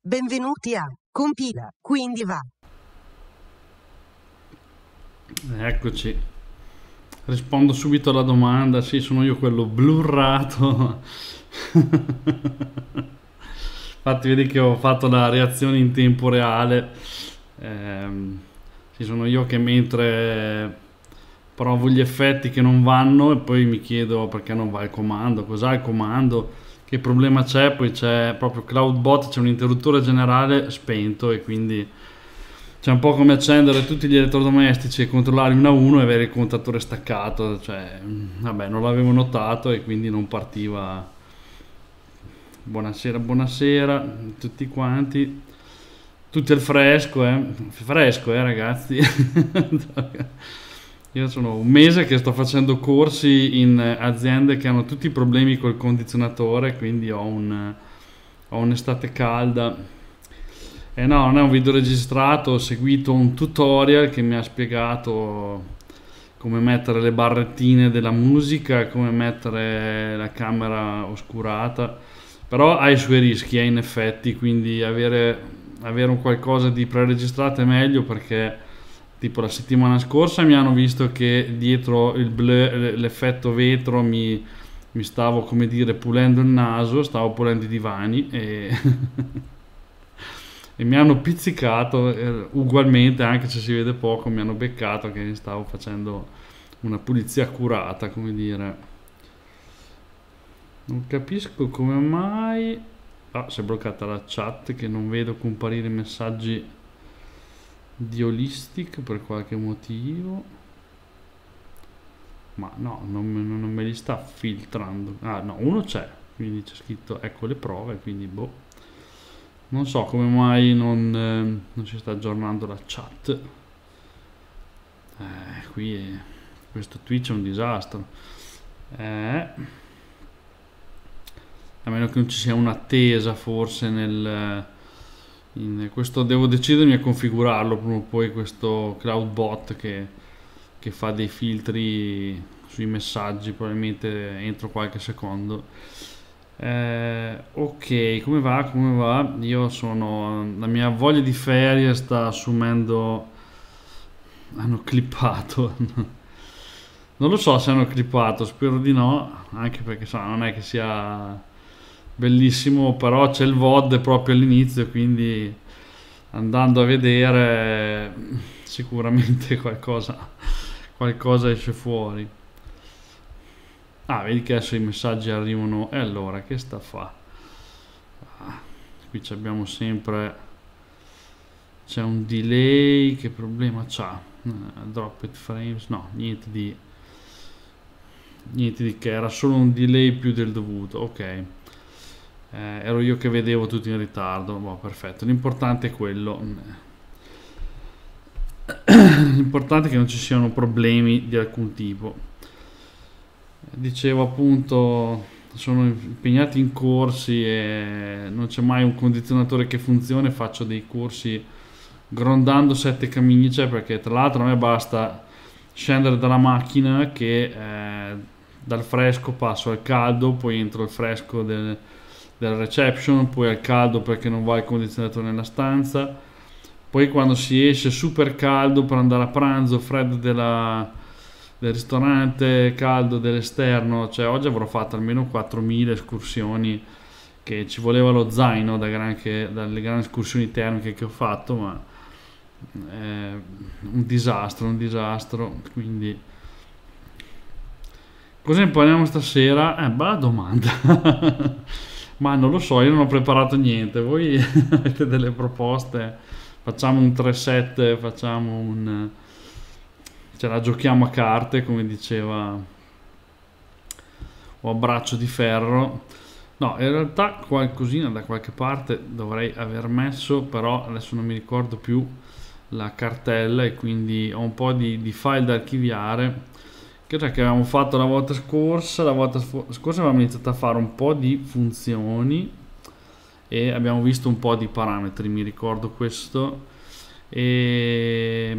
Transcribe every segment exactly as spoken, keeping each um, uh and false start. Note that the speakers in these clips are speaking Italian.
Benvenuti a Compila, quindi va. Eccoci. Rispondo subito alla domanda. Sì, sono io quello blurrato. Infatti vedi che ho fatto la reazione in tempo reale. Ehm, sì, sono io che mentre provo gli effetti che non vanno e poi mi chiedo perché non va il comando, cos'ha il comando, che problema c'è, poi c'è proprio CloudBot, c'è un interruttore generale spento e quindi c'è un po' come accendere tutti gli elettrodomestici e controllarli uno a uno e avere il contatore staccato, cioè vabbè non l'avevo notato e quindi non partiva. Buonasera, buonasera tutti quanti, tutti al fresco, eh? Fresco, eh ragazzi. Io sono un mese che sto facendo corsi in aziende che hanno tutti i problemi col condizionatore, quindi ho un, ho un'estate calda. E no, non è un video registrato, ho seguito un tutorial che mi ha spiegato come mettere le barrettine della musica, come mettere la camera oscurata, però ha i suoi rischi, eh, in effetti, quindi avere, avere un qualcosa di preregistrato è meglio perché tipo la settimana scorsa mi hanno visto che dietro il blur, l'effetto vetro mi, mi stavo, come dire, pulendo il naso, stavo pulendo i divani e, e mi hanno pizzicato eh, ugualmente, anche se si vede poco, mi hanno beccato che stavo facendo una pulizia accurata, come dire. Non capisco come mai. Ah, si è bloccata la chat che non vedo comparire messaggi di Holistic per qualche motivo. Ma no, non, me- non me li sta filtrando. Ah, no, uno c'è, quindi c'è scritto ecco le prove, quindi boh. Non so come mai non, eh, non si sta aggiornando la chat. Eh, qui è- questo Twitch è un disastro. Eh. A meno che non ci sia un'attesa forse nel in questo, devo decidermi a configurarlo prima o poi questo CloudBot che, che fa dei filtri sui messaggi probabilmente entro qualche secondo. Eh, ok, come va? Come va? Io sono, la mia voglia di ferie sta assumendo. Hanno clippato. Non lo so se hanno clippato, spero di no, anche perché so, non è che sia bellissimo, però c'è il V O D proprio all'inizio, quindi andando a vedere sicuramente qualcosa, qualcosa esce fuori. Ah, vedi che adesso i messaggi arrivano. E allora, che sta a fa? Ah, qui ci abbiamo sempre. C'è un delay, che problema c'ha? Uh, drop it frames, no, niente di. Niente di che, era solo un delay più del dovuto, ok. Eh, ero io che vedevo tutto in ritardo, boh, perfetto. L'importante è quello. L'importante è che non ci siano problemi di alcun tipo. Dicevo appunto, sono impegnati in corsi e non c'è mai un condizionatore che funzioni, faccio dei corsi grondando sette camicie perché tra l'altro a me basta scendere dalla macchina che eh, dal fresco passo al caldo, poi entro il fresco del, del reception, poi al caldo perché non va il condizionatore nella stanza, poi quando si esce super caldo per andare a pranzo, freddo della, del ristorante, caldo dell'esterno, cioè oggi avrò fatto almeno quattromila escursioni che ci voleva lo zaino da gran che, dalle grandi escursioni termiche che ho fatto, ma è un disastro, un disastro, quindi cosa impariamo stasera? Eh, bella domanda. Ma non lo so, io non ho preparato niente, voi avete delle proposte? Facciamo un tre sette, facciamo un. Ce la giochiamo a carte, come diceva, o a braccio di ferro. No, in realtà qualcosina da qualche parte dovrei aver messo, però adesso non mi ricordo più la cartella e quindi ho un po' di, di file da archiviare. Che già che avevamo fatto la volta scorsa, la volta scorsa avevamo iniziato a fare un po' di funzioni e abbiamo visto un po' di parametri, mi ricordo questo. E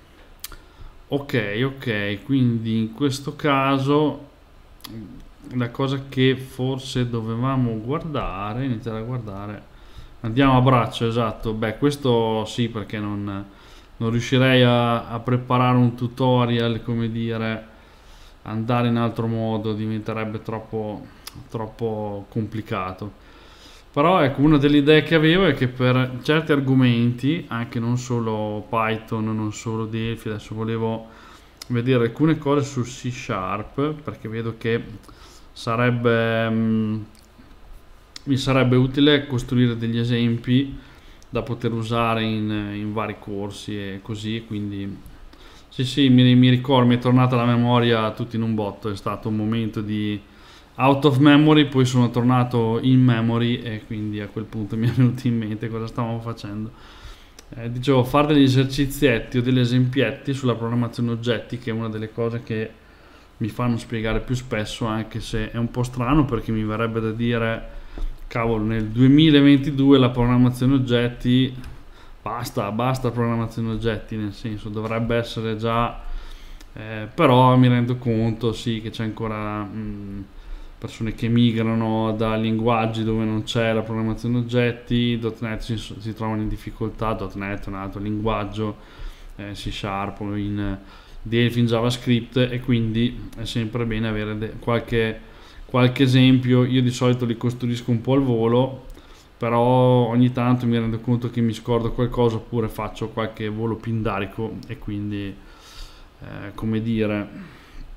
ok, ok, quindi in questo caso la cosa che forse dovevamo guardare, iniziare a guardare Andiamo a braccio, esatto. Beh, questo sì, perché non, non riuscirei a, a preparare un tutorial, come dire, andare in altro modo, diventerebbe troppo, troppo complicato. Però ecco, una delle idee che avevo è che per certi argomenti, anche non solo Python, non solo Delphi, adesso volevo vedere alcune cose su C Sharp, perché vedo che sarebbe, mh, mi sarebbe utile costruire degli esempi da poter usare in, in vari corsi e così, quindi sì sì, mi, mi ricordo, mi è tornata la memoria tutto in un botto, è stato un momento di out of memory, poi sono tornato in memory e quindi a quel punto mi è venuto in mente cosa stavamo facendo. Eh, dicevo, fare degli esercizietti o degli esempietti sulla programmazione oggetti, che è una delle cose che mi fanno spiegare più spesso, anche se è un po' strano perché mi verrebbe da dire, cavolo, nel duemilaventidue la programmazione oggetti, basta, basta programmazione oggetti, nel senso dovrebbe essere già, eh, però mi rendo conto sì che c'è ancora mh, persone che migrano da linguaggi dove non c'è la programmazione oggetti. .NET si, si trovano in difficoltà, .NET è un altro linguaggio, eh, C Sharp in Delphi, in JavaScript, e quindi è sempre bene avere de- qualche, qualche esempio. Io di solito li costruisco un po' al volo, però ogni tanto mi rendo conto che mi scordo qualcosa oppure faccio qualche volo pindarico e quindi eh, come dire,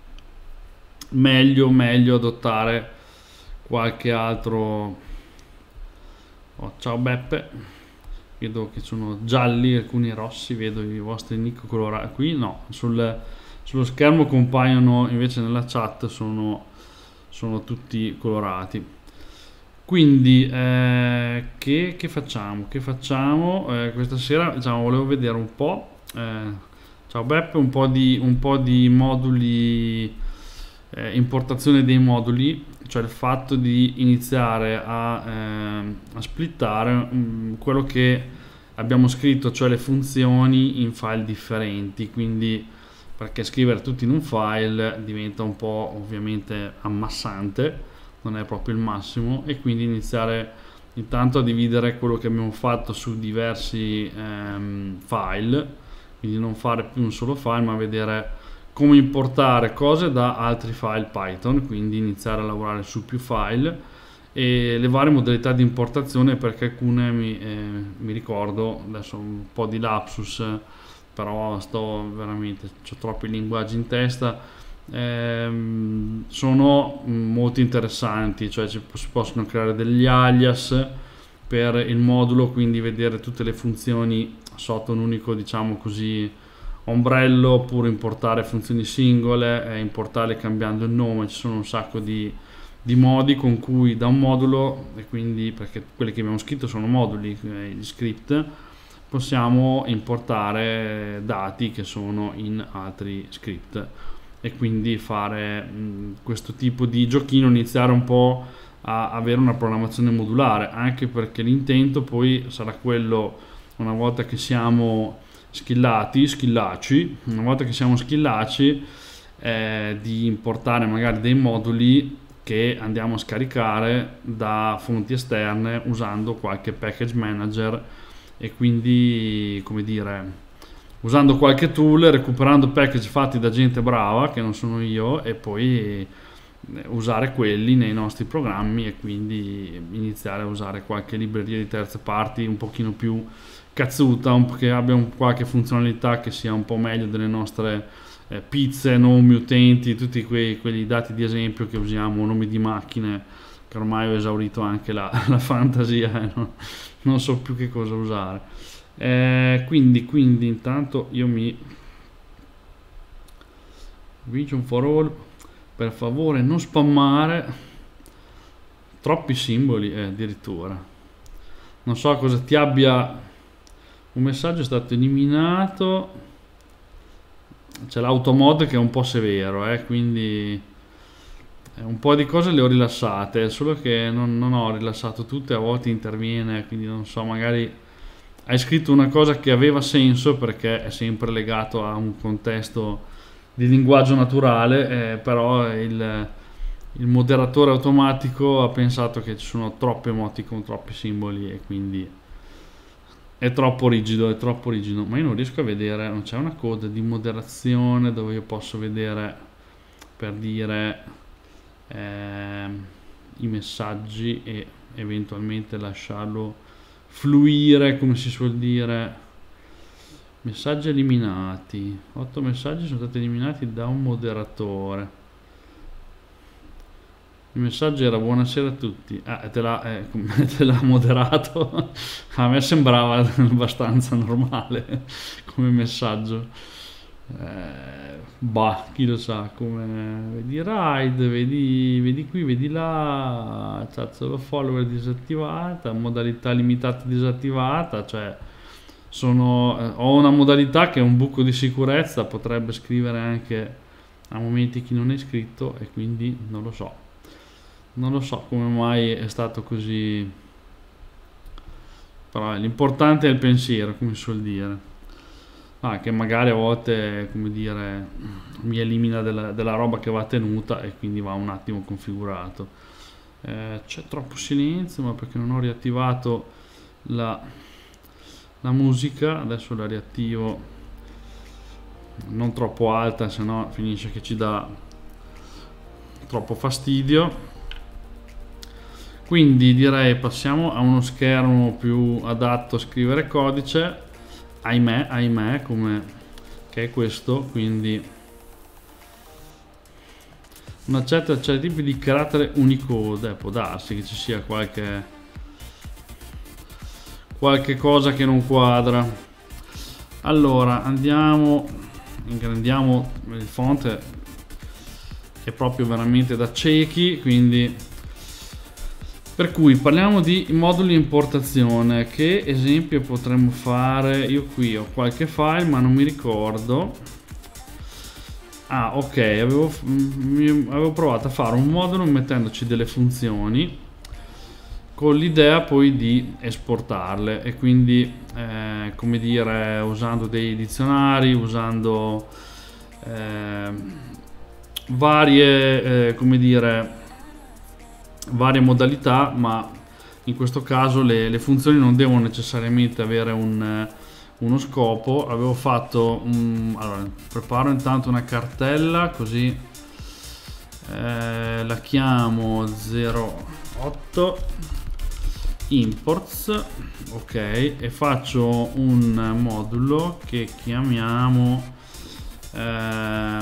meglio meglio adottare qualche altro. Oh, ciao Beppe, vedo che sono gialli, alcuni rossi, vedo i vostri nick colorati qui, no, sul, sullo schermo compaiono, invece nella chat sono, sono tutti colorati. Quindi eh, che, che facciamo? Che facciamo? Eh, questa sera diciamo, volevo vedere un po', eh, ciao Beppe, un po' di, un po' di moduli, eh, importazione dei moduli, cioè il fatto di iniziare a, eh, a splittare um, quello che abbiamo scritto, cioè le funzioni, in file differenti, quindi perché scrivere tutto in un file diventa un po' ovviamente ammassante, non è proprio il massimo, e quindi iniziare intanto a dividere quello che abbiamo fatto su diversi ehm, file, quindi non fare più un solo file ma vedere come importare cose da altri file Python, quindi iniziare a lavorare su più file e le varie modalità di importazione, perché alcune mi, eh, mi ricordo, adesso un po' di lapsus, però sto veramente, ho troppi linguaggi in testa, ehm, sono molto interessanti, cioè ci, si possono creare degli alias per il modulo, quindi vedere tutte le funzioni sotto un unico, diciamo così, ombrello, oppure importare funzioni singole e importarle cambiando il nome. Ci sono un sacco di, di modi con cui da un modulo, e quindi perché quelli che abbiamo scritto sono moduli, eh, gli script, possiamo importare dati che sono in altri script e quindi fare mh, questo tipo di giochino, iniziare un po' a avere una programmazione modulare, anche perché l'intento poi sarà quello, una volta che siamo skillati, skillaci, una volta che siamo skillaci, eh, di importare magari dei moduli che andiamo a scaricare da fonti esterne usando qualche package manager, e quindi, come dire, usando qualche tool, recuperando package fatti da gente brava che non sono io, e poi usare quelli nei nostri programmi, e quindi iniziare a usare qualche libreria di terze parti un pochino più cazzuta, un, che abbia un, qualche funzionalità che sia un po' meglio delle nostre eh, pizze, nomi utenti, tutti quei, quegli dati di esempio che usiamo, nomi di macchine, che ormai ho esaurito anche la, la fantasia, eh, no? Non so più che cosa usare. Eh, quindi, quindi intanto io mi Vision for all, per favore non spammare troppi simboli, eh, addirittura non so cosa ti abbia. Un messaggio è stato eliminato, c'è l'automod che è un po' severo, eh, quindi un po' di cose le ho rilassate, solo che non, non ho rilassato tutte, a volte interviene, quindi non so, magari hai scritto una cosa che aveva senso perché è sempre legato a un contesto di linguaggio naturale, eh, però il, il moderatore automatico ha pensato che ci sono troppe emoticon, troppi simboli e quindi è troppo rigido, è troppo rigido. Ma io non riesco a vedere, non c'è una coda di moderazione dove io posso vedere, per dire, eh, i messaggi e eventualmente lasciarlo fluire, come si suol dire. Messaggi eliminati, otto messaggi sono stati eliminati da un moderatore. Il messaggio era buonasera a tutti. Ah, te l'ha eh, te l'ha moderato. A me sembrava abbastanza normale come messaggio. Eh, bah, chi lo sa, come vedi ride, vedi, vedi qui, vedi là, chat solo follower disattivata, modalità limitata disattivata, cioè sono, eh, ho una modalità che è un buco di sicurezza, potrebbe scrivere anche a momenti chi non è iscritto e quindi non lo so. Non lo so come mai è stato così, però l'importante è il pensiero, come si suol dire. Ah, che magari a volte, come dire, mi elimina della, della roba che va tenuta e quindi va un attimo configurato. Eh, c'è troppo silenzio, ma perché non ho riattivato la, la musica. Adesso la riattivo non troppo alta, se no finisce che ci dà troppo fastidio. Quindi direi passiamo a uno schermo più adatto a scrivere codice, ahimè, ahimè, come che è questo, quindi una certa, certi tipi di carattere Unicode, eh, può darsi che ci sia qualche qualche cosa che non quadra. Allora andiamo, ingrandiamo il font, è proprio veramente da ciechi, quindi per cui parliamo di moduli importazione. Che esempio potremmo fare? Io qui ho qualche file ma non mi ricordo. Ah, ok, avevo, avevo provato a fare un modulo mettendoci delle funzioni con l'idea poi di esportarle e quindi eh, come dire, usando dei dizionari, usando eh, varie eh, come dire varie modalità, ma in questo caso le, le funzioni non devono necessariamente avere un, uno scopo. Avevo fatto un, allora preparo intanto una cartella, così eh, la chiamo zero otto imports, ok, e faccio un modulo che chiamiamo eh,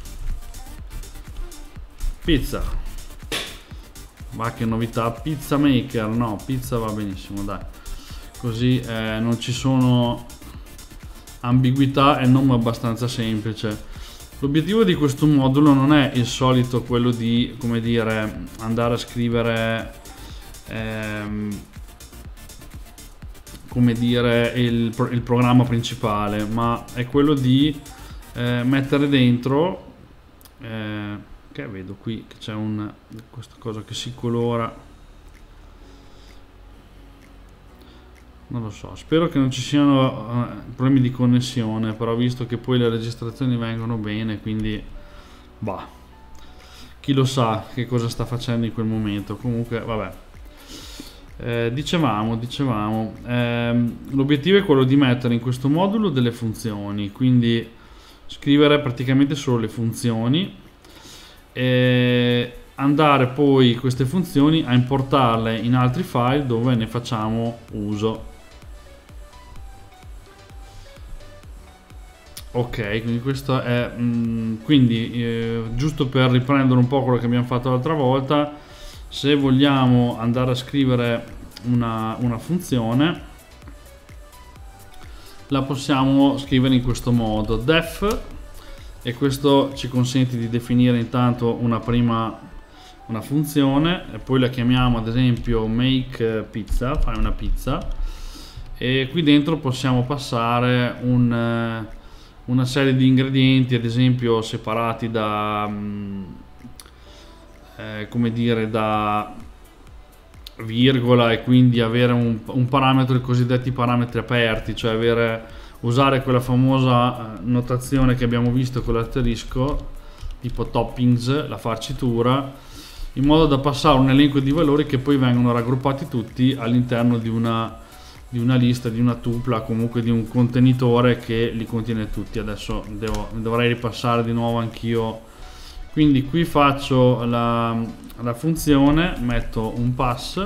pizza. Ma che novità, pizza maker, no, pizza va benissimo, dai, così eh, non ci sono ambiguità, è un nome abbastanza semplice. L'obiettivo di questo modulo non è il solito quello di, come dire, andare a scrivere ehm, come dire il, il programma principale, ma è quello di eh, mettere dentro eh, che vedo qui che c'è un questa cosa che si colora, non lo so, spero che non ci siano uh, problemi di connessione, però visto che poi le registrazioni vengono bene, quindi bah, chi lo sa che cosa sta facendo in quel momento. Comunque vabbè, eh, dicevamo dicevamo ehm, l'obiettivo è quello di mettere in questo modulo delle funzioni, quindi scrivere praticamente solo le funzioni e andare poi queste funzioni a importarle in altri file dove ne facciamo uso. Ok, quindi questo è mh, quindi eh, giusto per riprendere un po' quello che abbiamo fatto l'altra volta, se vogliamo andare a scrivere una, una funzione la possiamo scrivere in questo modo, def, e questo ci consente di definire intanto una prima una funzione e poi la chiamiamo ad esempio make pizza, fai una pizza, e qui dentro possiamo passare un, una serie di ingredienti, ad esempio separati da eh, come dire da virgola, e quindi avere un, un parametro, i cosiddetti parametri aperti, cioè avere usare quella famosa notazione che abbiamo visto con l'asterisco tipo toppings, la farcitura, in modo da passare un elenco di valori che poi vengono raggruppati tutti all'interno di una, di una lista, di una tupla, comunque di un contenitore che li contiene tutti. Adesso devo, dovrei ripassare di nuovo anch'io. Quindi qui faccio la, la funzione, metto un pass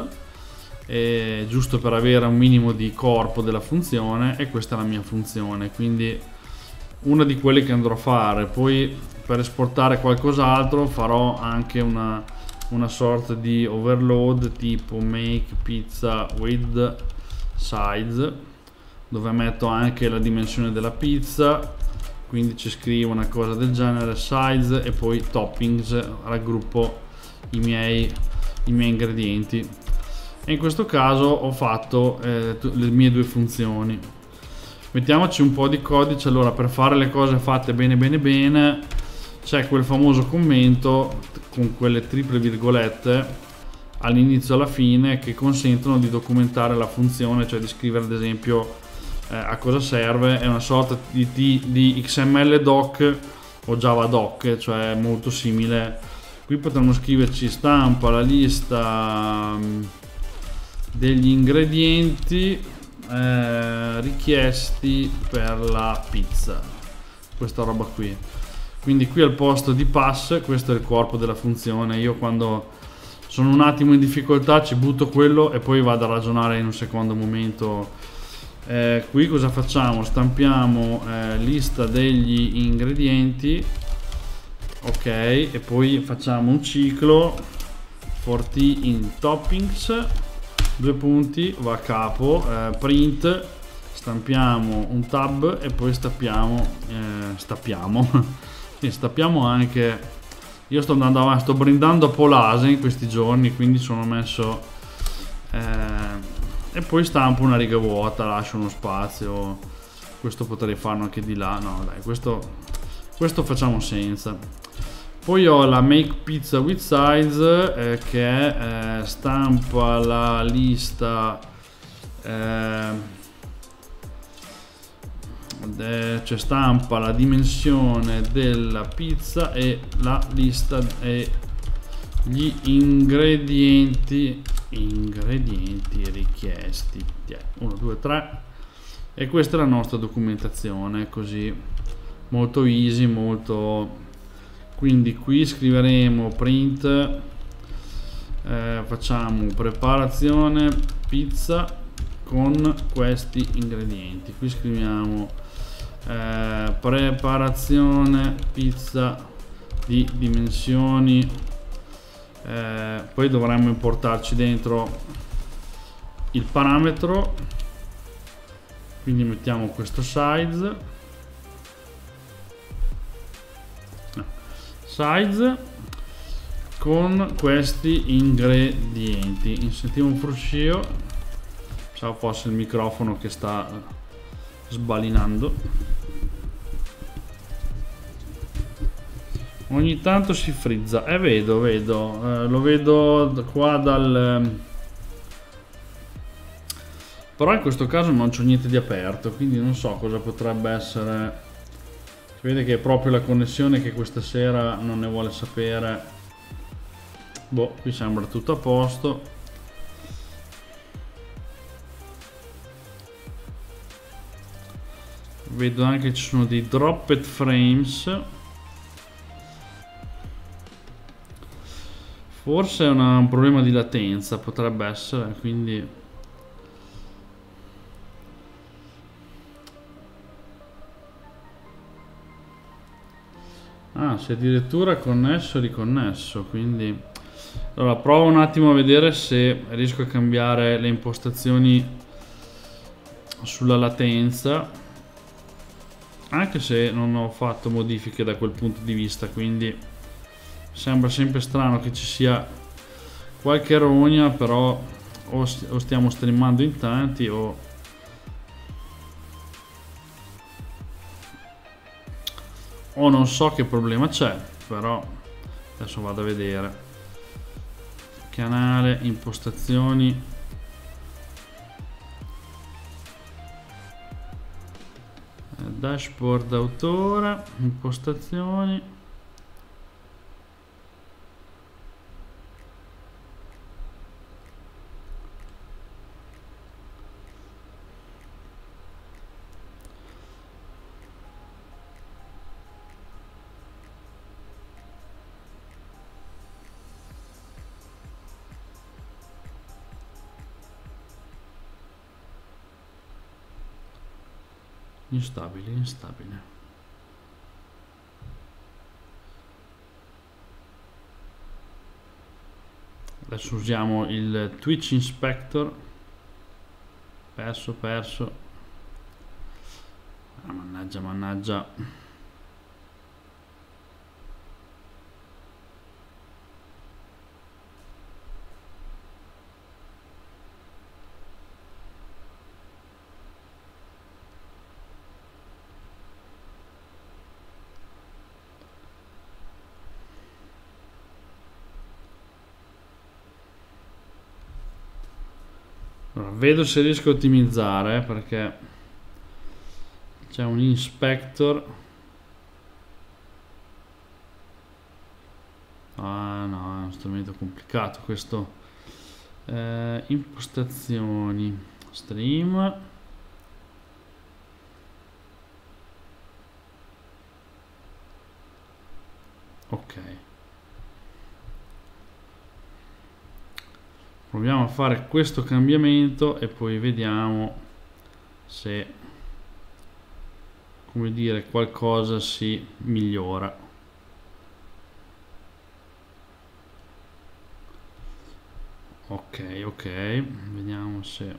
eh, giusto per avere un minimo di corpo della funzione, e questa è la mia funzione, quindi una di quelle che andrò a fare. Poi per esportare qualcos'altro farò anche una, una sorta di overload tipo make pizza with size, dove metto anche la dimensione della pizza, quindi ci scrivo una cosa del genere, size, e poi toppings, raggruppo i miei, i miei ingredienti. E in questo caso ho fatto eh, le mie due funzioni. Mettiamoci un po' di codice. Allora, per fare le cose fatte bene bene bene c'è quel famoso commento con quelle triple virgolette all'inizio e alla fine che consentono di documentare la funzione, cioè di scrivere ad esempio eh, a cosa serve. È una sorta di, di, di X M L doc o Java doc, cioè molto simile. Qui potremmo scriverci stampa la lista um, degli ingredienti eh, richiesti per la pizza, questa roba qui. Quindi qui al posto di pass, questo è il corpo della funzione. Io quando sono un attimo in difficoltà ci butto quello e poi vado a ragionare in un secondo momento. Eh, qui cosa facciamo? Stampiamo eh, lista degli ingredienti, ok, e poi facciamo un ciclo for t in toppings, due punti, va a capo, eh, print, stampiamo un tab e poi stappiamo eh, stappiamo e stappiamo anche. Io sto andando avanti, sto brindando a Polase in questi giorni, quindi sono messo eh, e poi stampo una riga vuota, lascio uno spazio. Questo potrei farlo anche di là, no dai, questo, questo facciamo senza. Poi ho la make pizza with size eh, che è eh, stampa la lista eh, de, cioè stampa la dimensione della pizza e la lista e gli ingredienti ingredienti richiesti, uno due tre, e questa è la nostra documentazione, così molto easy, molto. Quindi qui scriveremo print eh, facciamo preparazione pizza con questi ingredienti. Qui scriviamo eh, preparazione pizza di dimensioni eh, poi dovremmo importarci dentro il parametro, quindi mettiamo questo size no, size con questi ingredienti. Sentiamo un fruscio, pensavo fosse il microfono che sta sbalinando. Ogni tanto si frizza, e eh, vedo, vedo, eh, lo vedo qua dal... Però in questo caso non c'ho niente di aperto, quindi non so cosa potrebbe essere. Si vede che è proprio la connessione che questa sera non ne vuole sapere. Boh, qui sembra tutto a posto. Vedo anche che ci sono dei dropped frames. Forse è una, un problema di latenza, potrebbe essere, quindi ah, si è addirittura connesso e riconnesso, quindi allora provo un attimo a vedere se riesco a cambiare le impostazioni sulla latenza, anche se non ho fatto modifiche da quel punto di vista, quindi sembra sempre strano che ci sia qualche rogna, però o, o stiamo streamando in tanti o o non so che problema c'è, però adesso vado a vedere. Canale, impostazioni, dashboard autore, impostazioni. instabile, instabile. Adesso usiamo il Twitch Inspector. Perso, perso. Ah, mannaggia, mannaggia. Allora, vedo se riesco a ottimizzare, perché c'è un inspector. Ah no, è uno strumento complicato questo. Eh, impostazioni, stream. Ok. Proviamo a fare questo cambiamento e poi vediamo se, come dire, qualcosa si migliora. Ok, ok, vediamo se...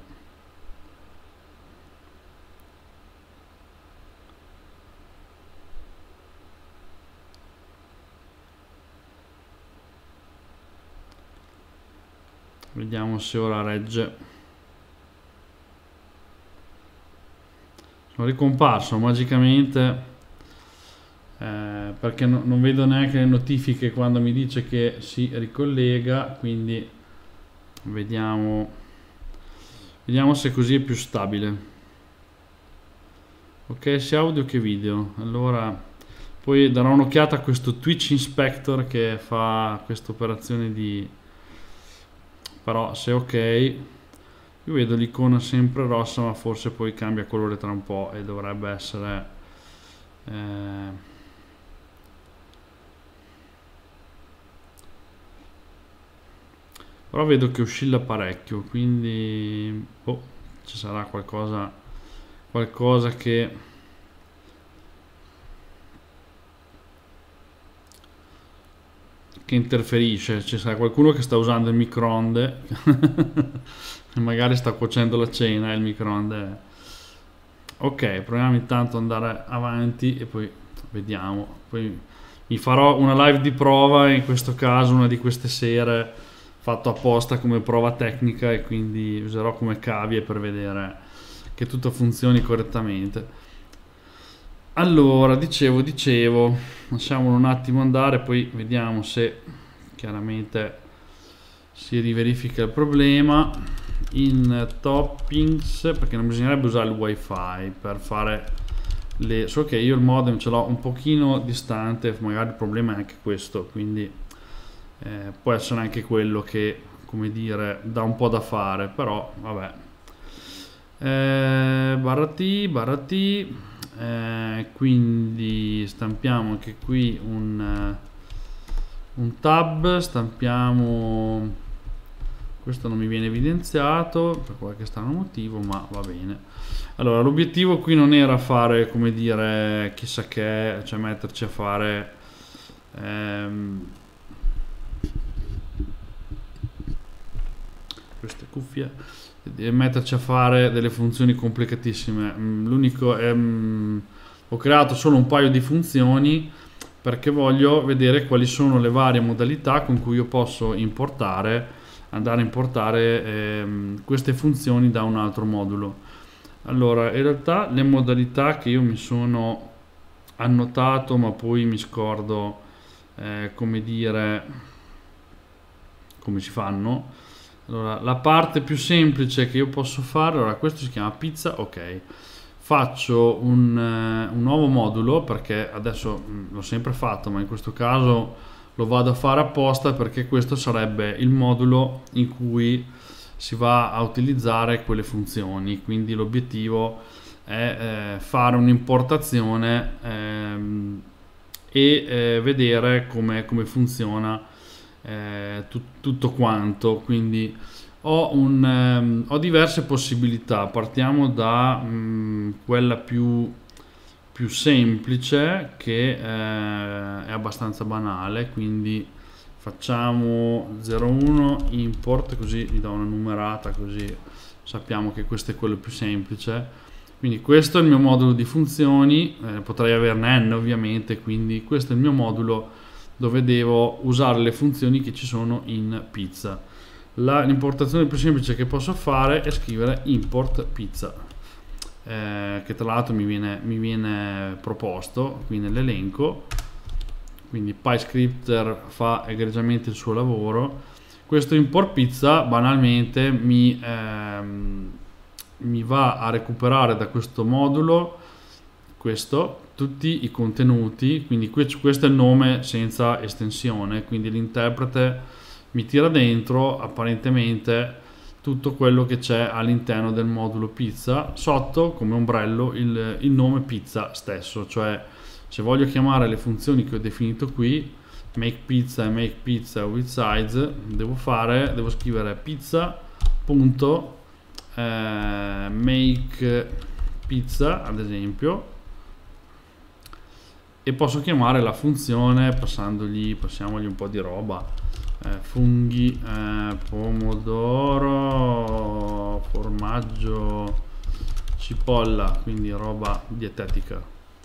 Vediamo se ora regge. Sono ricomparso magicamente, eh, perché no, non vedo neanche le notifiche quando mi dice che si ricollega, quindi vediamo vediamo se così è più stabile. Ok, sia audio che video. Allora poi darò un'occhiata a questo Twitch Inspector che fa questa operazione di... Però se ok, io vedo l'icona sempre rossa, ma forse poi cambia colore tra un po' e dovrebbe essere eh, però vedo che oscilla parecchio, quindi oh, ci sarà qualcosa qualcosa che che interferisce. Ci sarà qualcuno che sta usando il microonde magari sta cuocendo la cena e il microonde. Ok, proviamo intanto ad andare avanti e poi vediamo. Poi mi farò una live di prova, in questo caso una di queste sere, fatto apposta come prova tecnica, e quindi userò come cavie per vedere che tutto funzioni correttamente. Allora, dicevo, dicevo, lasciamolo un attimo andare, poi vediamo se chiaramente si riverifica il problema. In toppings, perché non bisognerebbe usare il wifi per fare le... so che io il modem ce l'ho un pochino distante, magari il problema è anche questo, quindi eh, può essere anche quello che, come dire, dà un po' da fare, però vabbè. Eh, barra T, barra T, eh, quindi stampiamo anche qui un, un tab, stampiamo, questo non mi viene evidenziato per qualche strano motivo, ma va bene. Allora, l'obiettivo qui non era fare, come dire, chissà che, cioè metterci a fare ehm, queste cuffie, metterci a fare delle funzioni complicatissime. L'unico è, ho creato solo un paio di funzioni perché voglio vedere quali sono le varie modalità con cui io posso importare, andare a importare ehm, queste funzioni da un altro modulo. Allora, in realtà le modalità che io mi sono annotato, ma poi mi scordo eh, come dire, come si fanno. Allora, la parte più semplice che io posso fare, allora questo si chiama pizza, ok, faccio un, uh, un nuovo modulo, perché adesso mh, l'ho sempre fatto, ma in questo caso lo vado a fare apposta, perché questo sarebbe il modulo in cui si va a utilizzare quelle funzioni, quindi l'obiettivo è eh, fare un'importazione ehm, e eh, vedere come, come funziona Eh, tut, tutto quanto. Quindi ho, un, ehm, ho diverse possibilità. Partiamo da mh, quella più più semplice che eh, è abbastanza banale, quindi facciamo zero uno import, così gli do una numerata, così sappiamo che questo è quello più semplice. Quindi questo è il mio modulo di funzioni, eh, potrei averne n ovviamente, quindi questo è il mio modulo dove devo usare le funzioni che ci sono in pizza. L'importazione più semplice che posso fare è scrivere import pizza, eh, che tra l'altro mi viene, mi viene proposto qui nell'elenco, quindi PyScripter fa egregiamente il suo lavoro. Questo import pizza banalmente mi... Ehm, mi va a recuperare da questo modulo questo, tutti i contenuti, quindi questo è il nome senza estensione, quindi l'interprete mi tira dentro apparentemente tutto quello che c'è all'interno del modulo pizza, sotto come ombrello il, il nome pizza stesso, cioè se voglio chiamare le funzioni che ho definito qui, make pizza e make pizza with sides, devo fare, devo scrivere pizza punto Uh, make pizza ad esempio, e posso chiamare la funzione passandogli, passiamogli un po' di roba, uh, funghi, uh, pomodoro, formaggio, cipolla, quindi roba dietetica.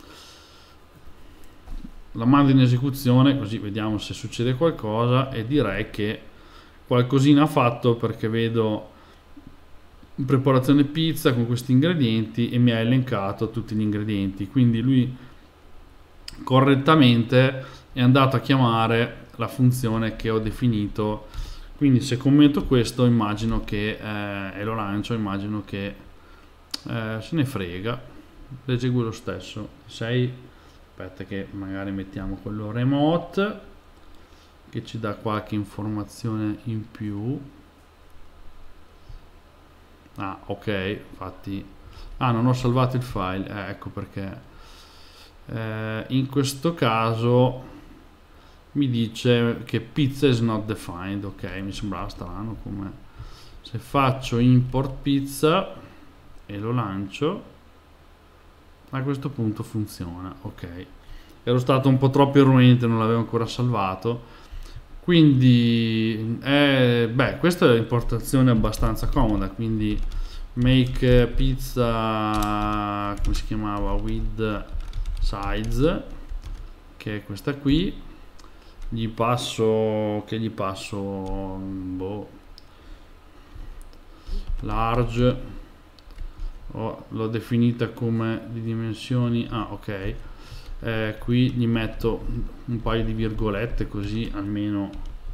La mando in esecuzione così vediamo se succede qualcosa, e direi che qualcosina ha fatto, perché vedo preparazione pizza con questi ingredienti e mi ha elencato tutti gli ingredienti, quindi lui correttamente è andato a chiamare la funzione che ho definito. Quindi se commento questo immagino che eh, e lo lancio, immagino che eh, se ne frega, l'eseguo lo stesso. sei aspetta che magari mettiamo quello remote che ci dà qualche informazione in più. Ah, ok, infatti, ah, non ho salvato il file, eh, ecco perché. Eh, in questo caso mi dice che pizza is not defined. Ok, mi sembrava strano come. Se faccio import pizza e lo lancio, a questo punto funziona. Ok, ero stato un po' troppo irruente, non l'avevo ancora salvato. Quindi eh, beh, questa è l'importazione abbastanza comoda, quindi make pizza, come si chiamava, with sides, che è questa qui, gli passo, che gli passo, boh, large, oh, l'ho definita come di dimensioni, ah ok. Eh, qui gli metto un paio di virgolette così almeno.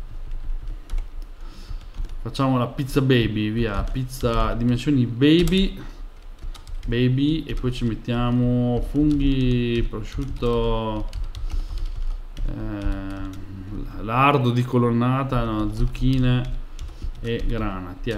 Facciamo la pizza baby, via, pizza dimensioni baby baby, e poi ci mettiamo funghi, prosciutto, eh, lardo di colonnata, no, zucchine e grana, tiè.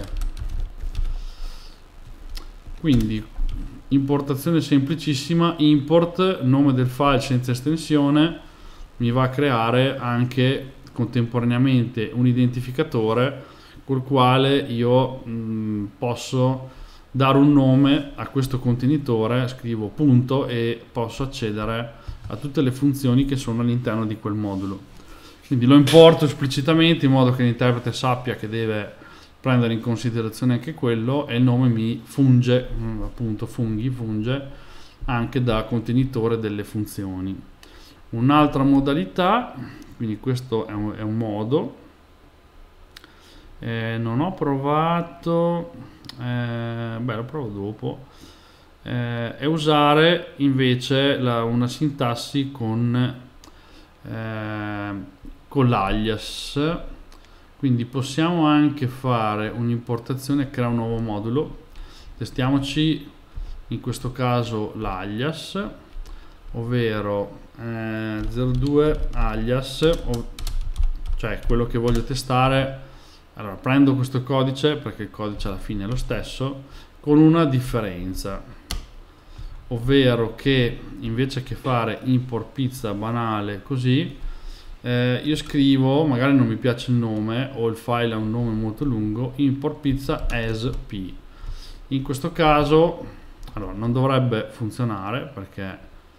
Quindi importazione semplicissima, import, nome del file senza estensione, mi va a creare anche contemporaneamente un identificatore col quale io mh, posso dare un nome a questo contenitore, scrivo punto e posso accedere a tutte le funzioni che sono all'interno di quel modulo. Quindi lo importo esplicitamente in modo che l'interprete sappia che deve prendere in considerazione anche quello, e il nome mi funge, appunto funghi, funge anche da contenitore delle funzioni. Un'altra modalità, quindi questo è un, è un modo, eh, non ho provato, eh, beh lo provo dopo, eh, è usare invece la, una sintassi con, eh, con l'alias. Quindi possiamo anche fare un'importazione, crea un nuovo modulo, testiamoci in questo caso l'alias, ovvero eh, zero due alias, ov cioè quello che voglio testare. Allora prendo questo codice, perché il codice alla fine è lo stesso, con una differenza, ovvero che invece che fare import pizza banale così, Eh, io scrivo, magari non mi piace il nome o il file ha un nome molto lungo, import pizza as p. In questo caso allora non dovrebbe funzionare perché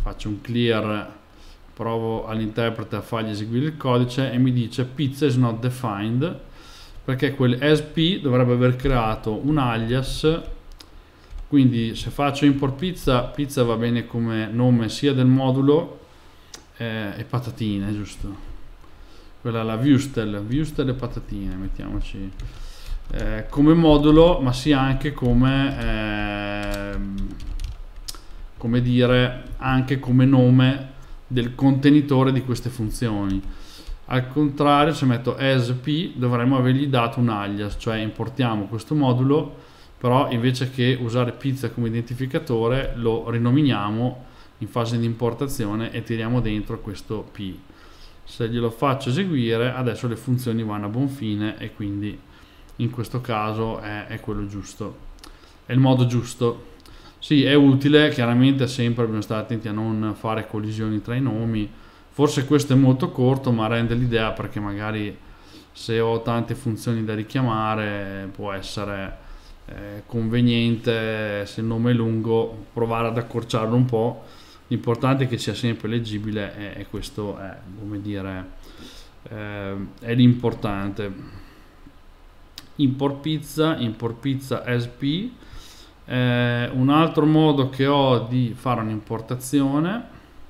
faccio un clear, provo all'interprete a fargli eseguire il codice e mi dice pizza is not defined, perché quel as p dovrebbe aver creato un alias. Quindi se faccio import pizza, pizza va bene come nome sia del modulo eh, e patatine, giusto? Quella è la Wustel, Wustel e patatine, mettiamoci eh, come modulo, ma sia anche come eh, come dire, anche come nome del contenitore di queste funzioni. Al contrario, se metto as p dovremmo avergli dato un alias, cioè importiamo questo modulo, però invece che usare pizza come identificatore lo rinominiamo in fase di importazione e tiriamo dentro questo p. Se glielo faccio eseguire, adesso le funzioni vanno a buon fine e quindi in questo caso è, è quello giusto, è il modo giusto. Sì, è utile, chiaramente sempre bisogna stare attenti a non fare collisioni tra i nomi. Forse questo è molto corto, ma rende l'idea, perché magari se ho tante funzioni da richiamare può essere eh, conveniente, se il nome è lungo, provare ad accorciarlo un po'. L'importante è che sia sempre leggibile e, e questo è, come dire, eh, è l'importante. Import pizza, import pizza as p. Eh, un altro modo che ho di fare un'importazione,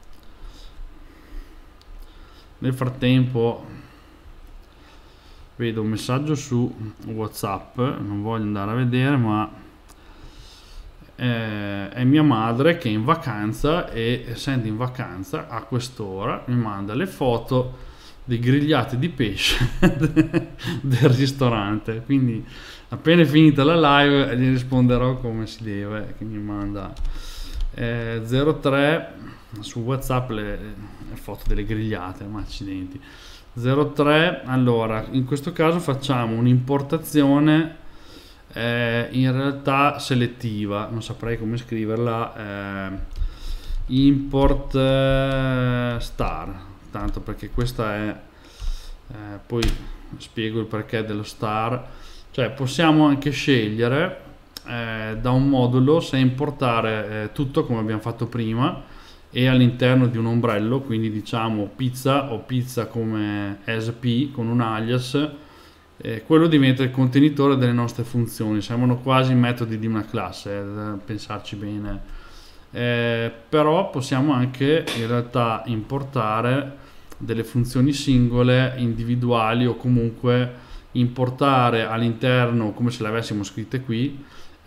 nel frattempo vedo un messaggio su WhatsApp, non voglio andare a vedere, ma eh, è mia madre che è in vacanza, e essendo in vacanza a quest'ora mi manda le foto dei grigliati di pesce del ristorante. Quindi appena è finita la live gli risponderò come si deve, che mi manda eh, zero tre su WhatsApp le, le foto delle grigliate, ma accidenti. zero tre, allora in questo caso facciamo un'importazione eh, in realtà selettiva, non saprei come scriverla, eh, import eh, star, tanto perché questa è eh, poi spiego il perché dello star. Cioè possiamo anche scegliere eh, da un modulo se importare eh, tutto come abbiamo fatto prima e all'interno di un ombrello, quindi diciamo pizza o pizza come as p con un alias, eh, quello diventa il contenitore delle nostre funzioni. Sembrano quasi metodi di una classe, eh, da pensarci bene, eh, però possiamo anche in realtà importare delle funzioni singole, individuali, o comunque importare all'interno, come se le avessimo scritte qui,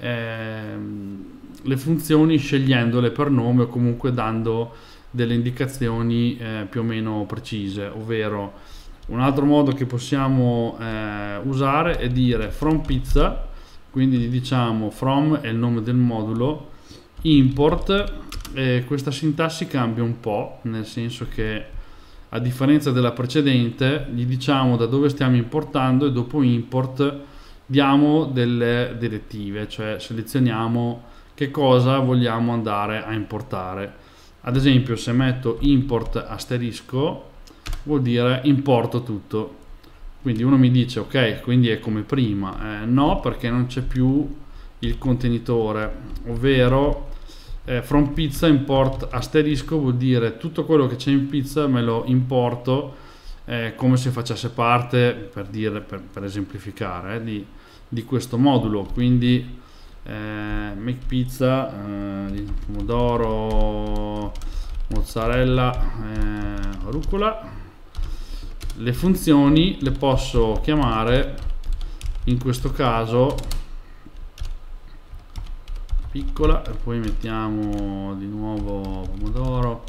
ehm, le funzioni scegliendole per nome o comunque dando delle indicazioni eh, più o meno precise. Ovvero, un altro modo che possiamo eh, usare è dire from pizza, quindi gli diciamo from è il nome del modulo, import, e questa sintassi cambia un po', nel senso che a differenza della precedente gli diciamo da dove stiamo importando e dopo import diamo delle direttive, cioè selezioniamo che cosa vogliamo andare a importare. Ad esempio, se metto import asterisco vuol dire importo tutto. Quindi uno mi dice ok, quindi è come prima. Eh, no, perché non c'è più il contenitore, ovvero Eh, from pizza import asterisco vuol dire tutto quello che c'è in pizza me lo importo eh, come se facesse parte, per dire, per, per esemplificare, eh, di, di questo modulo. Quindi eh, make pizza, eh, pomodoro, mozzarella, eh, rucola. Le funzioni le posso chiamare in questo caso piccola, e poi mettiamo di nuovo pomodoro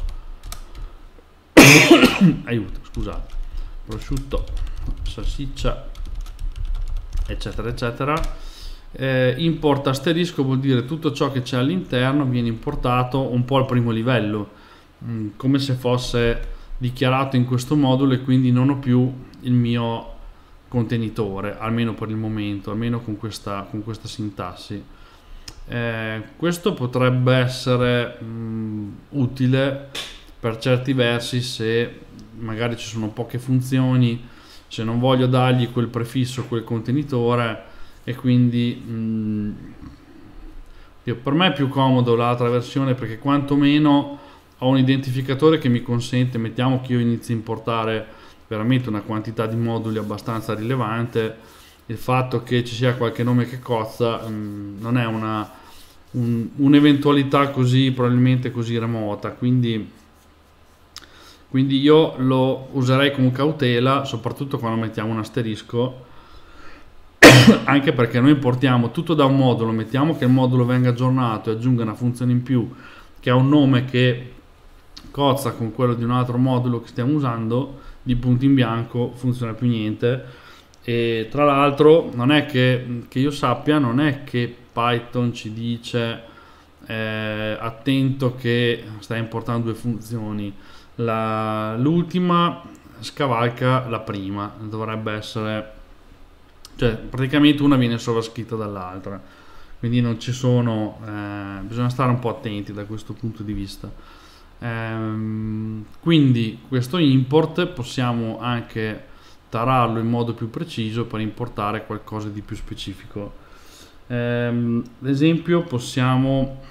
aiuto, scusate, prosciutto, salsiccia, eccetera eccetera. Eh, import asterisco vuol dire tutto ciò che c'è all'interno viene importato un po' al primo livello, mh, come se fosse dichiarato in questo modulo, e quindi non ho più il mio contenitore, almeno per il momento, almeno con questa, con questa sintassi. Eh, questo potrebbe essere mh, utile per certi versi se magari ci sono poche funzioni, se non voglio dargli quel prefisso, quel contenitore, e quindi mh, io, per me è più comodo l'altra versione, perché quantomeno ho un identificatore che mi consente, mettiamo che io inizi a importare veramente una quantità di moduli abbastanza rilevante, il fatto che ci sia qualche nome che cozza mh, non è una, un, un'eventualità così probabilmente così remota, quindi, quindi io lo userei con cautela, soprattutto quando mettiamo un asterisco, anche perché noi importiamo tutto da un modulo, mettiamo che il modulo venga aggiornato e aggiunga una funzione in più che ha un nome che cozza con quello di un altro modulo che stiamo usando, di punto in bianco funziona più niente. E tra l'altro non è che, che io sappia, non è che Python ci dice eh, attento che stai importando due funzioni, La- l'ultima scavalca la prima, dovrebbe essere, cioè praticamente una viene sovrascritta dall'altra, quindi non ci sono, eh, bisogna stare un po' attenti da questo punto di vista. Ehm, quindi questo import possiamo anche tararlo in modo più preciso per importare qualcosa di più specifico. Ehm, ad esempio possiamo,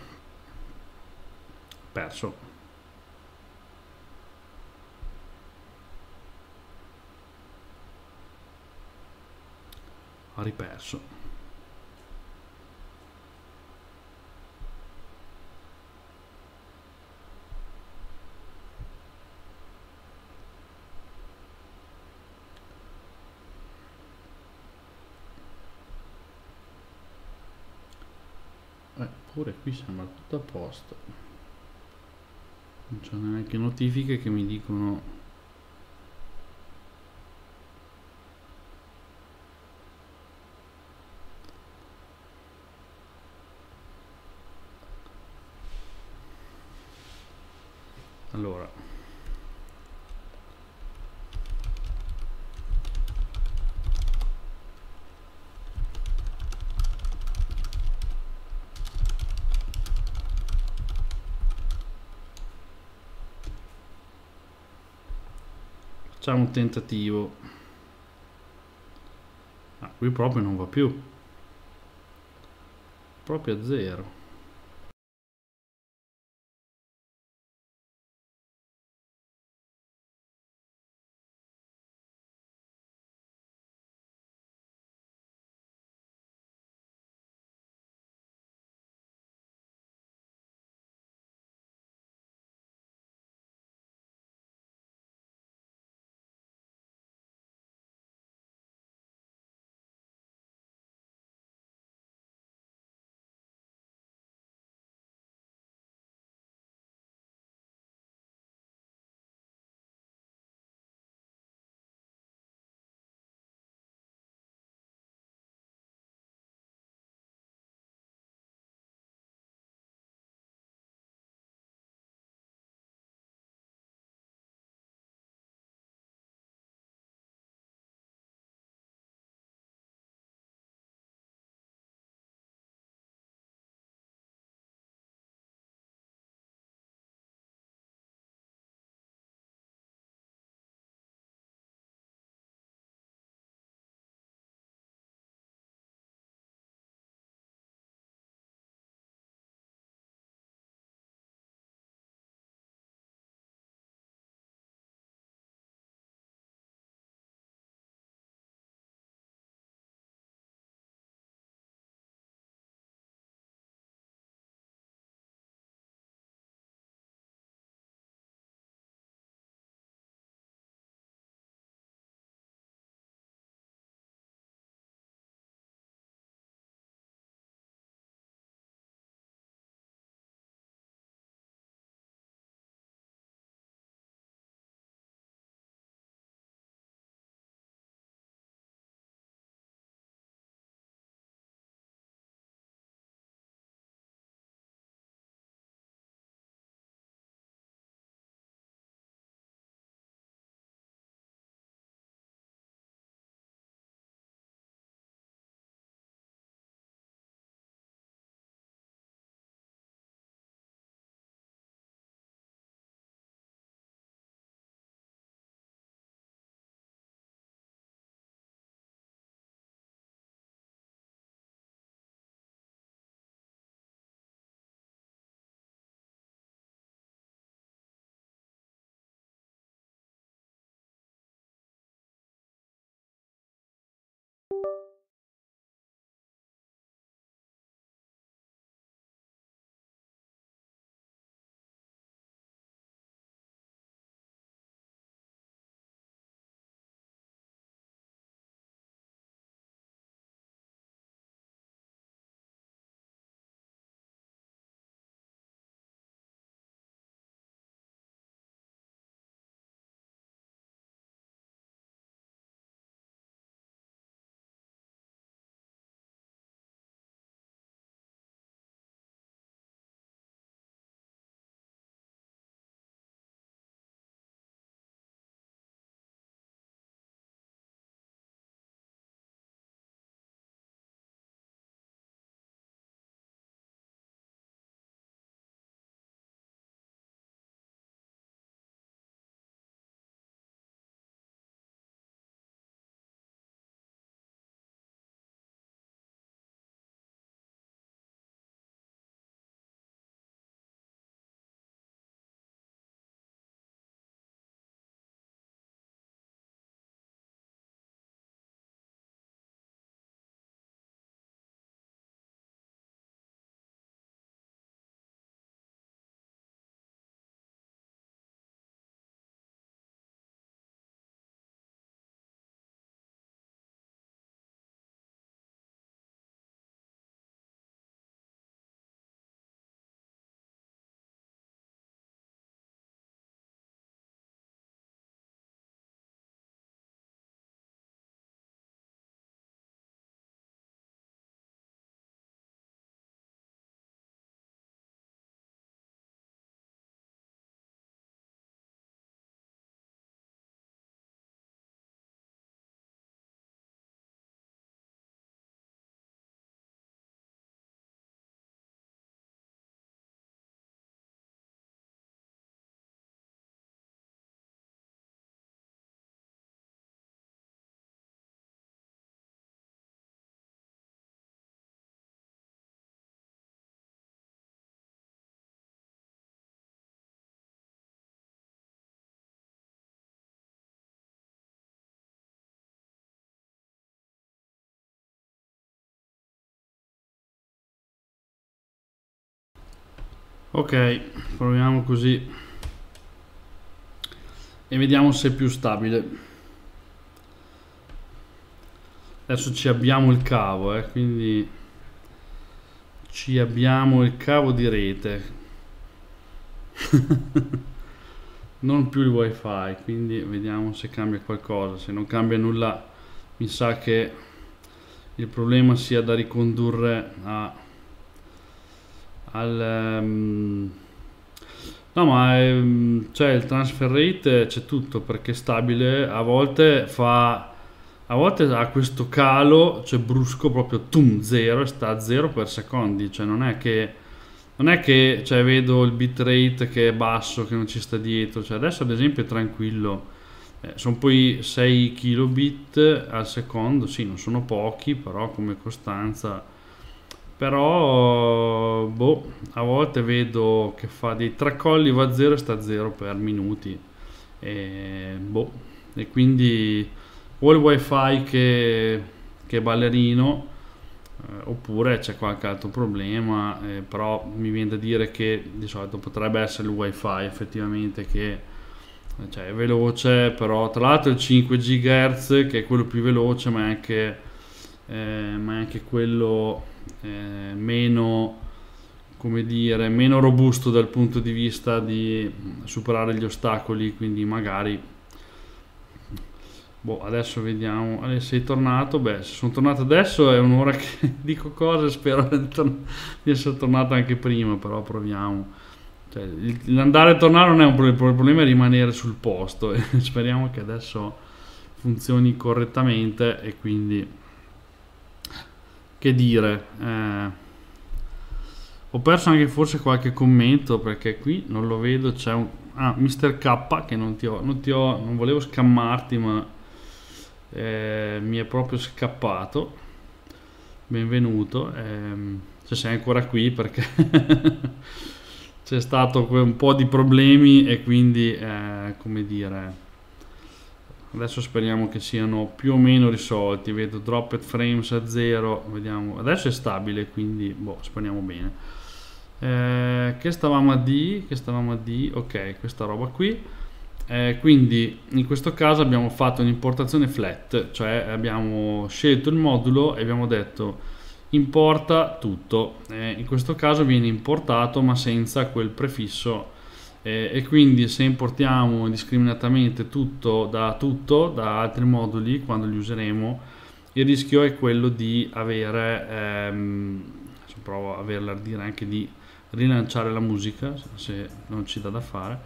perso, ha riperso. Eppure qui sembra tutto a posto, non c'è neanche notifiche che mi dicono. Allora, facciamo un tentativo. Ah, qui proprio non va più, proprio a zero. Ok, proviamo così e vediamo se è più stabile. Adesso ci abbiamo il cavo, eh, quindi ci abbiamo il cavo di rete. Non più il wifi, quindi vediamo se cambia qualcosa. Se non cambia nulla mi sa che il problema sia da ricondurre a al um, no, ma ehm, cioè il transfer rate c'è tutto, perché è stabile. A volte fa a volte ha questo calo, cioè brusco, proprio tum, zero, e sta a zero per secondi. Cioè non è che non è che cioè, vedo il bitrate che è basso, che non ci sta dietro. Cioè adesso ad esempio è tranquillo, eh, sono poi sei kilobit al secondo. Sì, non sono pochi, però come costanza. Però boh, a volte vedo che fa dei tracolli, va a zero e sta a zero per minuti. E boh, e quindi o il wifi che, che è ballerino, eh, oppure c'è qualche altro problema, eh, però mi viene da dire che di solito potrebbe essere il wifi effettivamente che cioè, è veloce. Però tra l'altro il cinque gigahertz, che è quello più veloce, ma è anche, eh, ma è anche quello eh, meno, come dire, meno robusto dal punto di vista di superare gli ostacoli. Quindi magari boh, adesso vediamo. Eh, sei tornato? Beh, se sono tornato adesso è un'ora che dico cose, spero di, tor- di essere tornato anche prima, però proviamo. Cioè, il- l'andare e tornare non è un problema, il problema è rimanere sul posto e speriamo che adesso funzioni correttamente. E quindi che dire, eh, ho perso anche forse qualche commento, perché qui non lo vedo. C'è un ah, mister K, che non ti ho, non ti ho, non volevo scammarti, ma eh, mi è proprio scappato. Benvenuto, ehm, se sei ancora qui, perché c'è stato que- un po' di problemi e quindi eh, come dire, adesso speriamo che siano più o meno risolti. Vedo dropped frames a zero, vediamo, adesso è stabile, quindi boh, speriamo bene. Eh, che stavamo a D, che stavamo a D, ok, questa roba qui. Eh, quindi in questo caso abbiamo fatto un'importazione flat, cioè abbiamo scelto il modulo e abbiamo detto importa tutto. Eh, in questo caso viene importato ma senza quel prefisso, eh, e quindi se importiamo indiscriminatamente tutto da tutto da altri moduli, quando li useremo, il rischio è quello di avere, ehm, se provo a averla a dire anche di rilanciare la musica, se non ci dà da fare.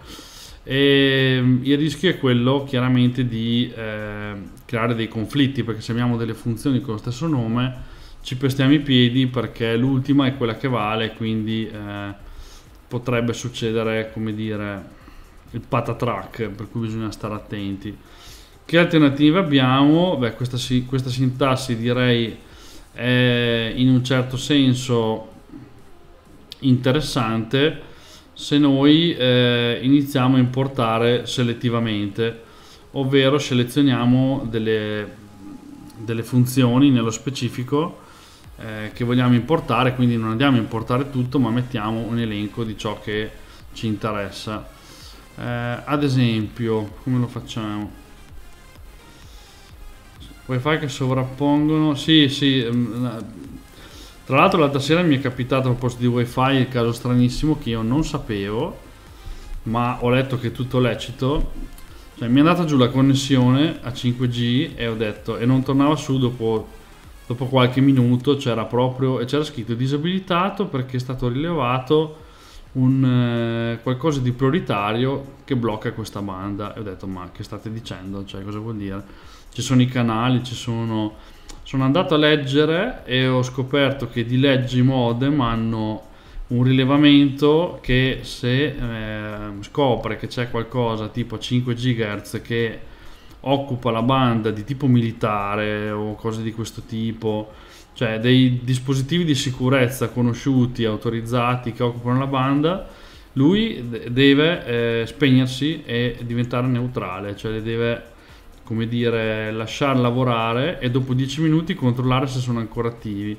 E il rischio è quello chiaramente di eh, creare dei conflitti, perché se abbiamo delle funzioni con lo stesso nome ci pestiamo i piedi, perché l'ultima è quella che vale. Quindi eh, potrebbe succedere, come dire, il patatrack, per cui bisogna stare attenti. Che alternative abbiamo? Beh, questa, questa sintassi direi è in un certo senso interessante se noi eh, iniziamo a importare selettivamente, ovvero selezioniamo delle, delle funzioni nello specifico eh, che vogliamo importare. Quindi non andiamo a importare tutto, ma mettiamo un elenco di ciò che ci interessa. Eh, ad esempio, come lo facciamo? Wifi che sovrappongono, sì, sì. Tra l'altro l'altra sera mi è capitato a proposito di wifi il caso stranissimo che io non sapevo, ma ho letto che è tutto lecito. Cioè mi è andata giù la connessione a cinque G e ho detto, e non tornava su dopo, dopo qualche minuto. C'era proprio, e c'era scritto disabilitato perché è stato rilevato un eh, qualcosa di prioritario che blocca questa banda. E ho detto, ma che state dicendo? Cioè, cosa vuol dire? Ci sono i canali, ci sono... Sono andato a leggere e ho scoperto che di leggi modem hanno un rilevamento che se eh, scopre che c'è qualcosa tipo cinque gigahertz che occupa la banda di tipo militare o cose di questo tipo, cioè dei dispositivi di sicurezza conosciuti, autorizzati, che occupano la banda, lui deve eh, spegnersi e diventare neutrale, cioè le deve, come dire, lasciare lavorare e dopo dieci minuti controllare se sono ancora attivi.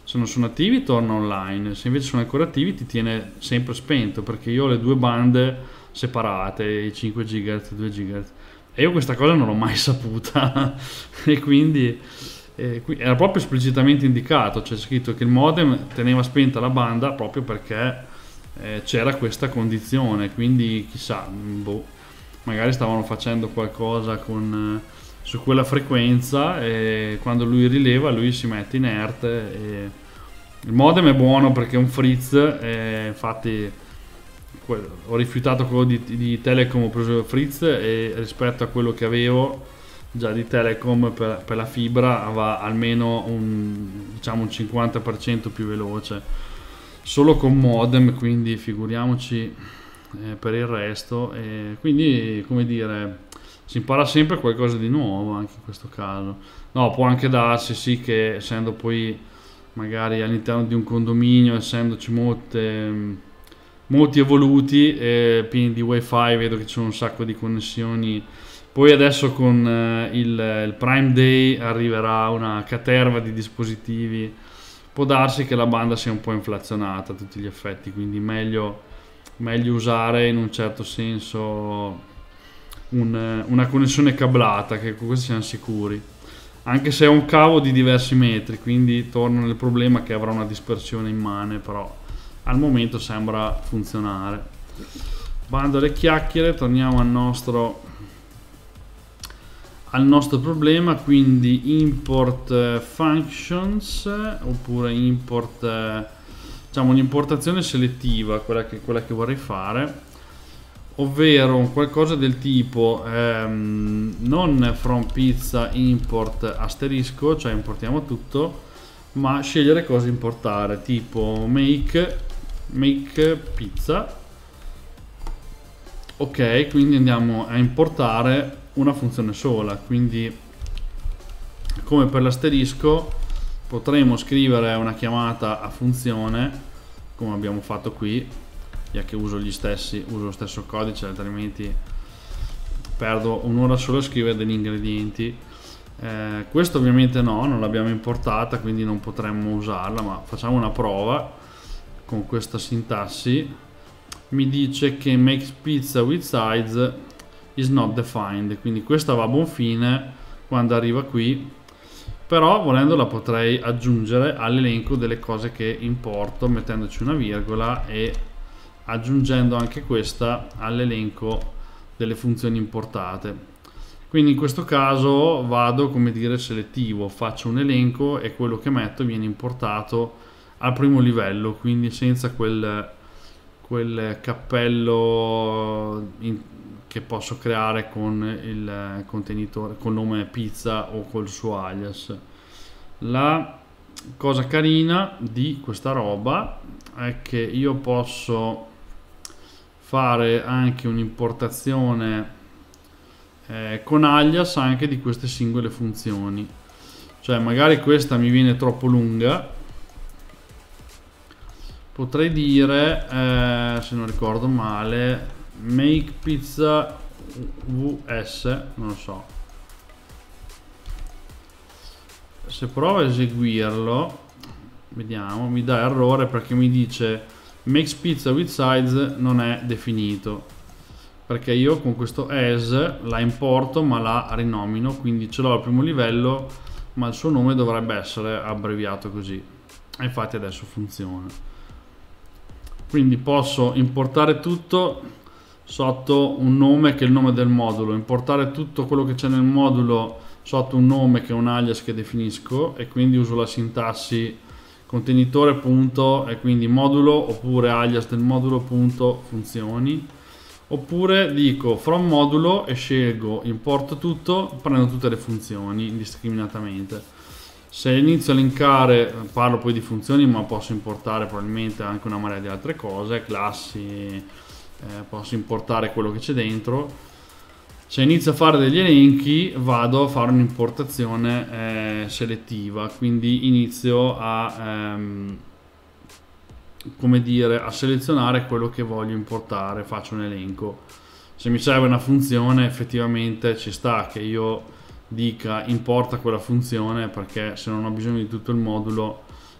se non sono attivi torna online, se invece sono ancora attivi ti tiene sempre spento, perché io ho le due bande separate, i cinque gigahertz e due gigahertz, e io questa cosa non l'ho mai saputa e quindi eh, era proprio esplicitamente indicato, c'è scritto che il modem teneva spenta la banda proprio perché eh, c'era questa condizione, quindi chissà, boh, magari stavano facendo qualcosa con, eh, su quella frequenza, e quando lui rileva lui si mette inerte. E il modem è buono perché è un Fritz, e infatti ho rifiutato quello di, di Telecom, ho preso Fritz, e rispetto a quello che avevo già di Telecom per, per la fibra va almeno un, diciamo un cinquanta per cento più veloce solo con modem, quindi figuriamoci eh, per il resto. E quindi, come dire, si impara sempre qualcosa di nuovo anche in questo caso. No, può anche darsi sì che essendo poi magari all'interno di un condominio, essendoci molte molti evoluti e pieni di wifi, vedo che ci sono un sacco di connessioni. Poi adesso con eh, il, il Prime Day arriverà una caterva di dispositivi, può darsi che la banda sia un po' inflazionata a tutti gli effetti, quindi meglio, meglio usare in un certo senso un, una connessione cablata, che con questo siamo sicuri, anche se è un cavo di diversi metri, quindi torno nel problema che avrà una dispersione immane, però al momento sembra funzionare. Bando le chiacchiere, torniamo al nostro al nostro problema, quindi import functions oppure import, diciamo un'importazione selettiva, quella che, quella che vorrei fare, ovvero qualcosa del tipo ehm, non from pizza import asterisco, cioè importiamo tutto, ma scegliere cosa importare, tipo make make pizza. Ok, quindi andiamo a importare una funzione sola, quindi come per l'asterisco potremo scrivere una chiamata a funzione come abbiamo fatto qui, ya che uso gli stessi uso lo stesso codice, altrimenti perdo un'ora solo a scrivere degli ingredienti. Eh, questo ovviamente no, non l'abbiamo importata, quindi non potremmo usarla, ma facciamo una prova con questa sintassi. Mi dice che makes pizza with sides is not defined, quindi questa va a buon fine quando arriva qui, però volendo la potrei aggiungere all'elenco delle cose che importo mettendoci una virgola e aggiungendo anche questa all'elenco delle funzioni importate. Quindi in questo caso vado, come dire, selettivo, faccio un elenco e quello che metto viene importato al primo livello, quindi senza quel, quel cappello in, che posso creare con il contenitore col nome pizza o col suo alias. La cosa carina di questa roba è che io posso fare anche un'importazione eh, con alias anche di queste singole funzioni, cioè magari questa mi viene troppo lunga, potrei dire eh, se non ricordo male make pizza vs, non lo so, se provo a eseguirlo vediamo, mi dà errore perché mi dice makes pizza with sides non è definito, perché io con questo as la importo ma la rinomino, quindi ce l'ho al primo livello ma il suo nome dovrebbe essere abbreviato così, e infatti adesso funziona. Quindi posso importare tutto sotto un nome che è il nome del modulo, importare tutto quello che c'è nel modulo sotto un nome che è un alias che definisco, e quindi uso la sintassi contenitore punto e quindi modulo oppure alias del modulo punto funzioni, oppure dico from modulo e scelgo importo tutto, prendo tutte le funzioni indiscriminatamente. Se inizio a linkare, parlo poi di funzioni, ma posso importare probabilmente anche una marea di altre cose, classi, eh, posso importare quello che c'è dentro. Se inizio a fare degli elenchi vado a fare un'importazione eh, selettiva, quindi inizio a ehm, come dire, a selezionare quello che voglio importare, faccio un elenco. Se mi serve una funzione effettivamente ci sta che io dica importa quella funzione, perché se non ho bisogno di tutto il modulo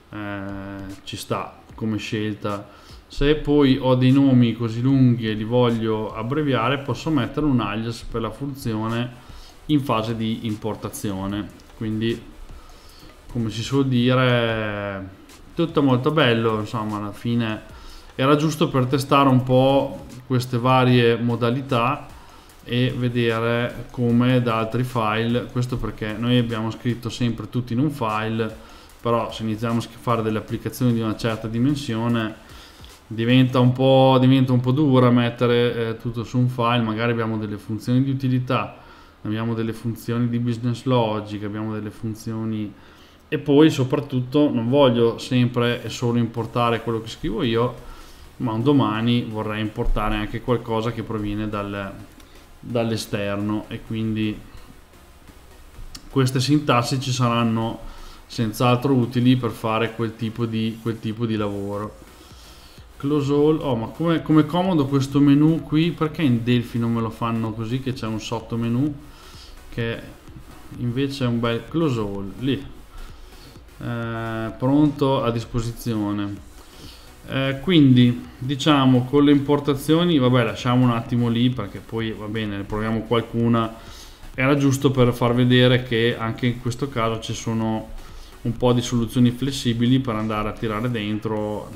eh, ci sta come scelta. Se poi ho dei nomi così lunghi e li voglio abbreviare, posso mettere un alias per la funzione in fase di importazione. Quindi, come si suol dire, tutto molto bello, insomma. Alla fine era giusto per testare un po' queste varie modalità e vedere come da altri file. Questo perché noi abbiamo scritto sempre tutto in un file, però se iniziamo a fare delle applicazioni di una certa dimensione diventa un po', diventa un po' dura mettere eh, tutto su un file. Magari abbiamo delle funzioni di utilità, abbiamo delle funzioni di business logic, abbiamo delle funzioni, e poi soprattutto non voglio sempre e solo importare quello che scrivo io, ma un domani vorrei importare anche qualcosa che proviene dal, dall'esterno, e quindi queste sintassi ci saranno senz'altro utili per fare quel tipo di, quel tipo di lavoro. Close all. Oh, ma come come comodo questo menu qui. Perché in Delphi non me lo fanno così, che c'è un sottomenu che invece è un bel close all lì, eh, pronto a disposizione. Eh, quindi diciamo con le importazioni, vabbè, lasciamo un attimo lì perché poi va bene, ne proviamo qualcuna. Era giusto per far vedere che anche in questo caso ci sono un po' di soluzioni flessibili per andare a tirare dentro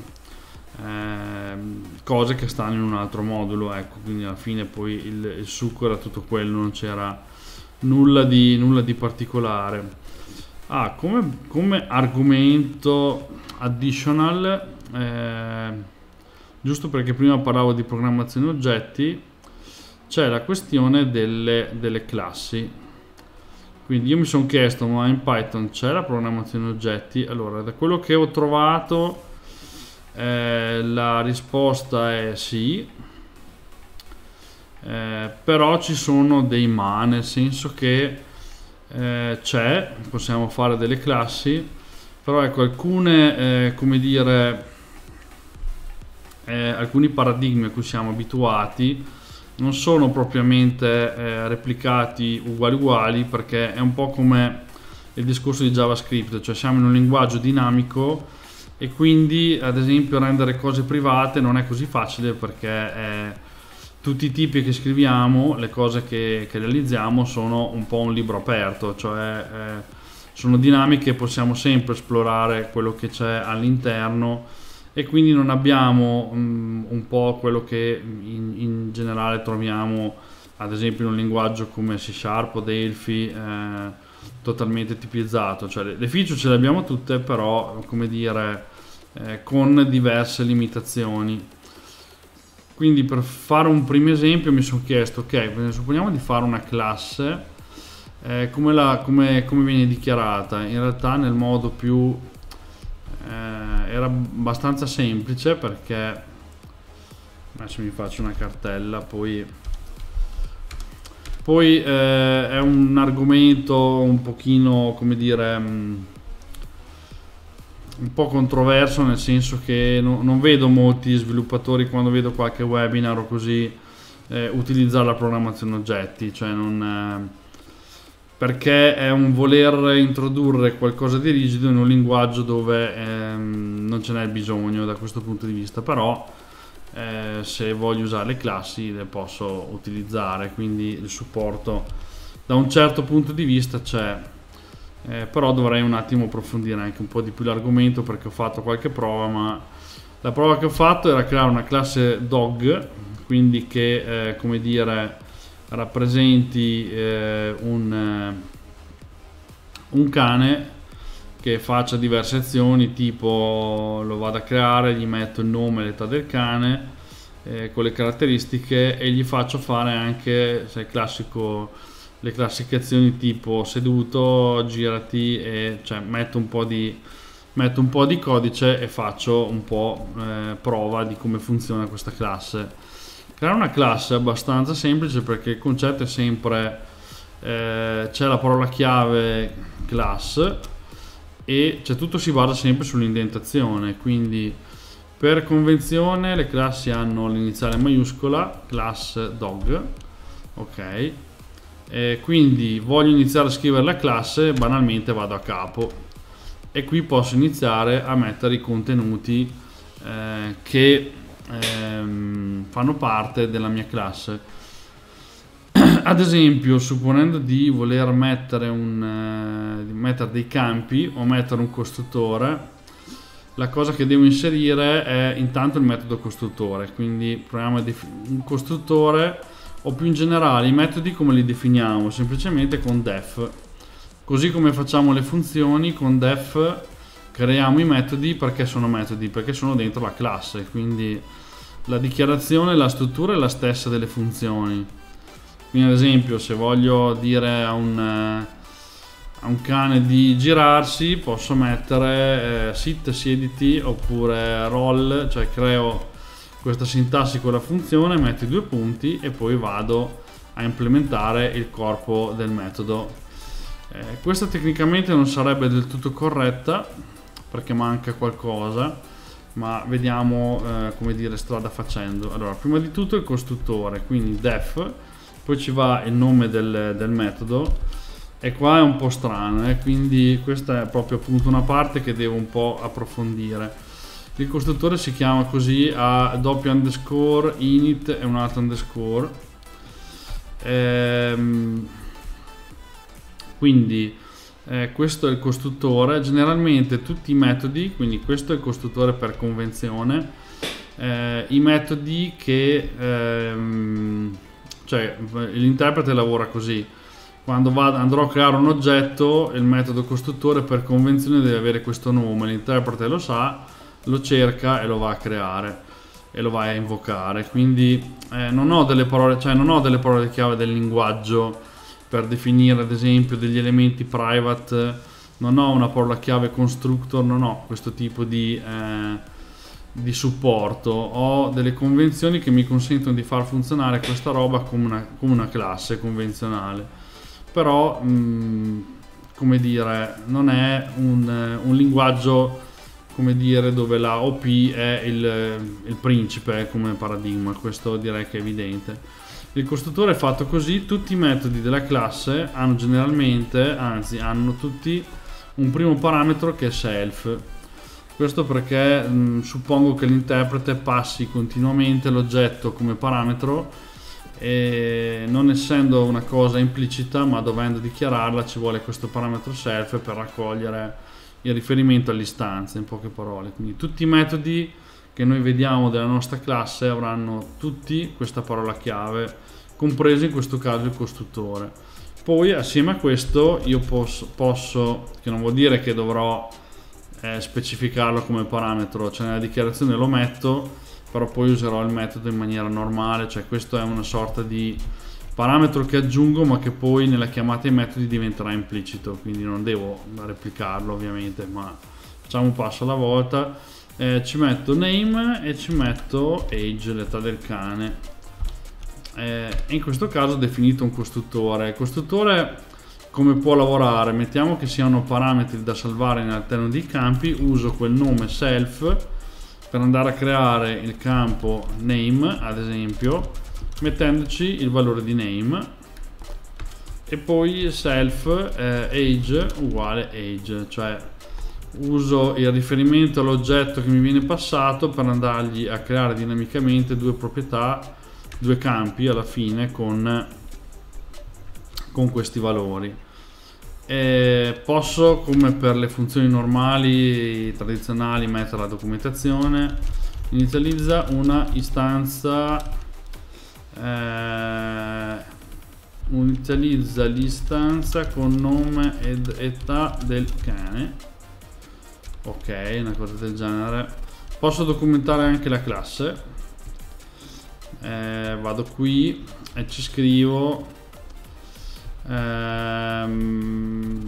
eh, cose che stanno in un altro modulo, ecco. Quindi alla fine poi il, il succo era tutto quello, non c'era nulla di, nulla di particolare. Ah, come, come argomento additional, eh, giusto perché prima parlavo di programmazione oggetti, c'è la questione delle, delle classi. Quindi io mi sono chiesto, ma in Python c'è la programmazione oggetti? Allora, da quello che ho trovato eh, la risposta è sì, eh, però ci sono dei ma, nel senso che eh, c'è, possiamo fare delle classi, però ecco, alcune, eh, come dire, eh, alcuni paradigmi a cui siamo abituati non sono propriamente eh, replicati uguali uguali, perché è un po' come il discorso di JavaScript, cioè siamo in un linguaggio dinamico e quindi ad esempio rendere cose private non è così facile, perché eh, tutti i tipi che scriviamo, le cose che, che realizziamo sono un po' un libro aperto, cioè eh, sono dinamiche, possiamo sempre esplorare quello che c'è all'interno, e quindi non abbiamo um, un po' quello che in, in generale troviamo ad esempio in un linguaggio come C Sharp o Delphi, eh, totalmente tipizzato. Cioè le, le feature ce le abbiamo tutte, però come dire eh, con diverse limitazioni. Quindi per fare un primo esempio mi sono chiesto, ok, supponiamo di fare una classe, eh, come, la, come, come viene dichiarata? In realtà nel modo più Eh, era abbastanza semplice, perché adesso mi faccio una cartella, poi poi eh, è un argomento un pochino, come dire, um, un po' controverso, nel senso che no, non vedo molti sviluppatori, quando vedo qualche webinar o così, eh, utilizzare la programmazione oggetti, cioè non eh, perché è un voler introdurre qualcosa di rigido in un linguaggio dove ehm, non ce n'è bisogno da questo punto di vista. Però eh, se voglio usare le classi le posso utilizzare, quindi il supporto da un certo punto di vista c'è, eh, però dovrei un attimo approfondire anche un po' di più l'argomento, perché ho fatto qualche prova, ma la prova che ho fatto era creare una classe dog, quindi che eh, come dire rappresenti eh, un, eh, un cane che faccia diverse azioni, tipo lo vado a creare, gli metto il nome e l'età del cane eh, con le caratteristiche, e gli faccio fare anche, sai, classico, le classiche azioni tipo seduto, girati, e cioè metto un po' di metto un po' di codice e faccio un po' eh, prova di come funziona questa classe. Creare una classe è abbastanza semplice, perché il concetto è sempre eh, c'è la parola chiave class e cioè, tutto si basa sempre sull'indentazione. Quindi per convenzione le classi hanno l'iniziale maiuscola, class dog, ok, e quindi voglio iniziare a scrivere la classe, banalmente vado a capo e qui posso iniziare a mettere i contenuti eh, che ehm, fanno parte della mia classe. Ad esempio, supponendo di voler mettere, un, eh, di mettere dei campi o mettere un costruttore, la cosa che devo inserire è intanto il metodo costruttore. Quindi proviamo a definire un costruttore, o più in generale i metodi come li definiamo? Semplicemente con def. Così come facciamo le funzioni, con def creiamo i metodi. Perché sono metodi? Perché sono dentro la classe, quindi la dichiarazione, la struttura è la stessa delle funzioni. Quindi ad esempio, se voglio dire a un, a un cane di girarsi, posso mettere eh, sit, siediti, oppure roll, cioè creo questa sintassi con la funzione, metto i due punti e poi vado a implementare il corpo del metodo. Eh, questa tecnicamente non sarebbe del tutto corretta perché manca qualcosa, ma vediamo eh, come dire strada facendo. Allora, prima di tutto il costruttore, quindi def, poi ci va il nome del, del metodo, e qua è un po' strano, eh? Quindi questa è proprio appunto una parte che devo un po' approfondire. Il costruttore si chiama così, ha doppio underscore init e un altro underscore. Ehm, quindi eh, questo è il costruttore. Generalmente tutti i metodi, quindi questo è il costruttore per convenzione, eh, i metodi che ehm, cioè l'interprete lavora così: quando vado, andrò a creare un oggetto, il metodo costruttore per convenzione deve avere questo nome, l'interprete lo sa, lo cerca e lo va a creare e lo va a invocare. Quindi eh, non ho delle parole, cioè non ho delle parole chiave del linguaggio per definire ad esempio degli elementi private, non ho una parola chiave constructor, non ho questo tipo di, eh, di supporto. Ho delle convenzioni che mi consentono di far funzionare questa roba come una, come una classe convenzionale, però mh, come dire, non è un, un linguaggio, come dire, dove la O P è il, il principe come paradigma. Questo direi che è evidente. Il costruttore è fatto così: tutti i metodi della classe hanno generalmente, anzi hanno tutti un primo parametro che è self. Questo perché mh, suppongo che l'interprete passi continuamente l'oggetto come parametro, e non essendo una cosa implicita ma dovendo dichiararla, ci vuole questo parametro self per raccogliere il riferimento all'istanza, in poche parole. Quindi tutti i metodi che noi vediamo della nostra classe avranno tutti questa parola chiave, compreso in questo caso il costruttore. Poi assieme a questo io posso, posso che non vuol dire che dovrò eh, specificarlo come parametro, cioè nella dichiarazione lo metto, però poi userò il metodo in maniera normale, cioè questo è una sorta di parametro che aggiungo ma che poi nella chiamata ai metodi diventerà implicito, quindi non devo replicarlo ovviamente, ma facciamo un passo alla volta. Eh, ci metto name e ci metto age, l'età del cane, eh, e in questo caso ho definito un costruttore. Il costruttore come può lavorare? Mettiamo che siano parametri da salvare all'interno dei campi, uso quel nome self per andare a creare il campo name, ad esempio, mettendoci il valore di name, e poi self eh, age uguale age, cioè uso il riferimento all'oggetto che mi viene passato per andargli a creare dinamicamente due proprietà, due campi alla fine con, con questi valori. E posso, come per le funzioni normali tradizionali, mettere la documentazione: inizializza una istanza, eh, inizializza l'istanza con nome ed età del cane. Ok, una cosa del genere. Posso documentare anche la classe, eh, vado qui e ci scrivo ehm,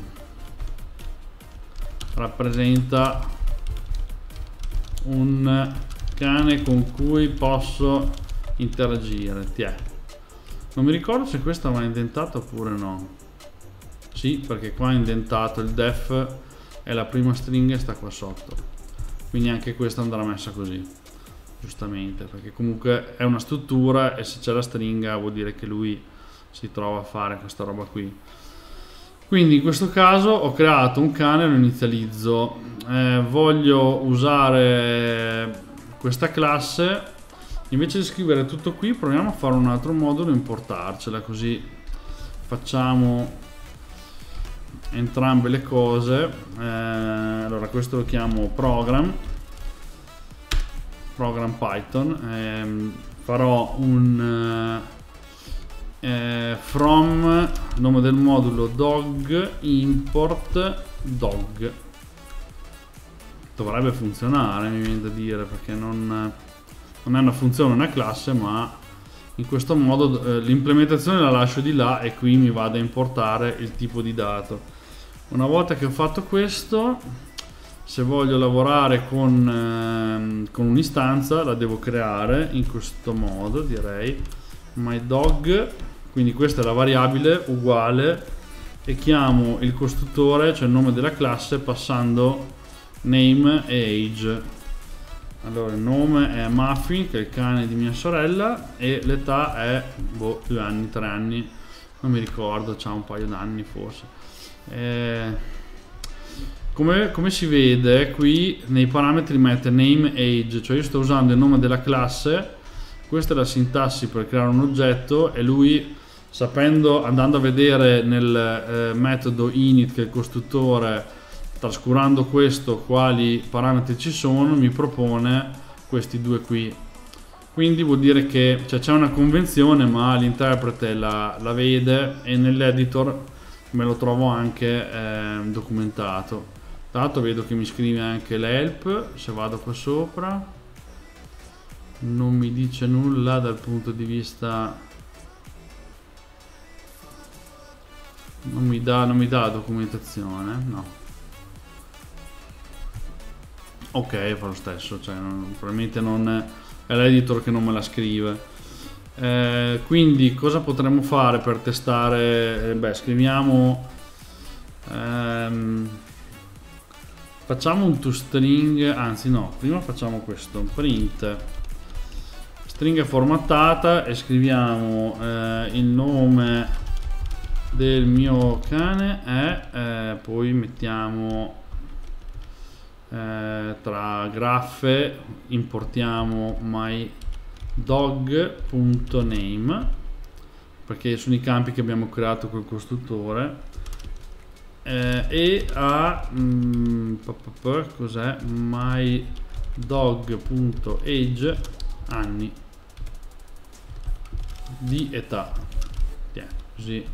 rappresenta un cane con cui posso interagire. Tiè. Non mi ricordo se questa va indentata oppure no. Sì, perché qua è indentato il def e la prima stringa sta qua sotto, quindi anche questa andrà messa così, giustamente, perché comunque è una struttura e se c'è la stringa vuol dire che lui si trova a fare questa roba qui. Quindi in questo caso ho creato un cane e lo inizializzo. Eh, voglio usare questa classe, invece di scrivere tutto qui proviamo a fare un altro modulo e importarcela, così facciamo entrambe le cose. Eh, allora questo lo chiamo program program Python. Eh, farò un eh, from nome del modulo dog import dog. Dovrebbe funzionare, mi viene da dire, perché non, non è una funzione, una classe, ma in questo modo eh, l'implementazione la lascio di là e qui mi vado a importare il tipo di dato. Una volta che ho fatto questo, se voglio lavorare con, eh, con un'istanza la devo creare in questo modo, direi myDog, quindi questa è la variabile uguale, e chiamo il costruttore, cioè il nome della classe, passando name e age. Allora il nome è Muffin, che è il cane di mia sorella, e l'età è boh, due anni, tre anni, non mi ricordo, c'ha un paio d'anni forse. Eh, come, come si vede qui nei parametri mette name age, cioè io sto usando il nome della classe, questa è la sintassi per creare un oggetto, e lui, sapendo, andando a vedere nel eh, metodo init, che è il costruttore, trascurando questo quali parametri ci sono, mi propone questi due qui. Quindi vuol dire che c'è cioè, una convenzione, ma l'interprete la, la vede, e nell'editor me lo trovo anche eh, documentato. Tra l'altro vedo che mi scrive anche l'help. Se vado qua sopra non mi dice nulla dal punto di vista, non mi dà, non mi dà la documentazione, no. Ok, fa lo stesso, cioè non, probabilmente non è l'editor che non me la scrive. Eh, quindi cosa potremmo fare per testare? Eh, beh, scriviamo ehm, facciamo un toString, anzi no, prima facciamo questo, print stringa formattata, e scriviamo eh, il nome del mio cane è, eh, poi mettiamo Eh, tra graffe importiamo myDog.name, perché sono i campi che abbiamo creato col costruttore, eh, e a mm, cos'è myDog.age, anni di età. Yeah, così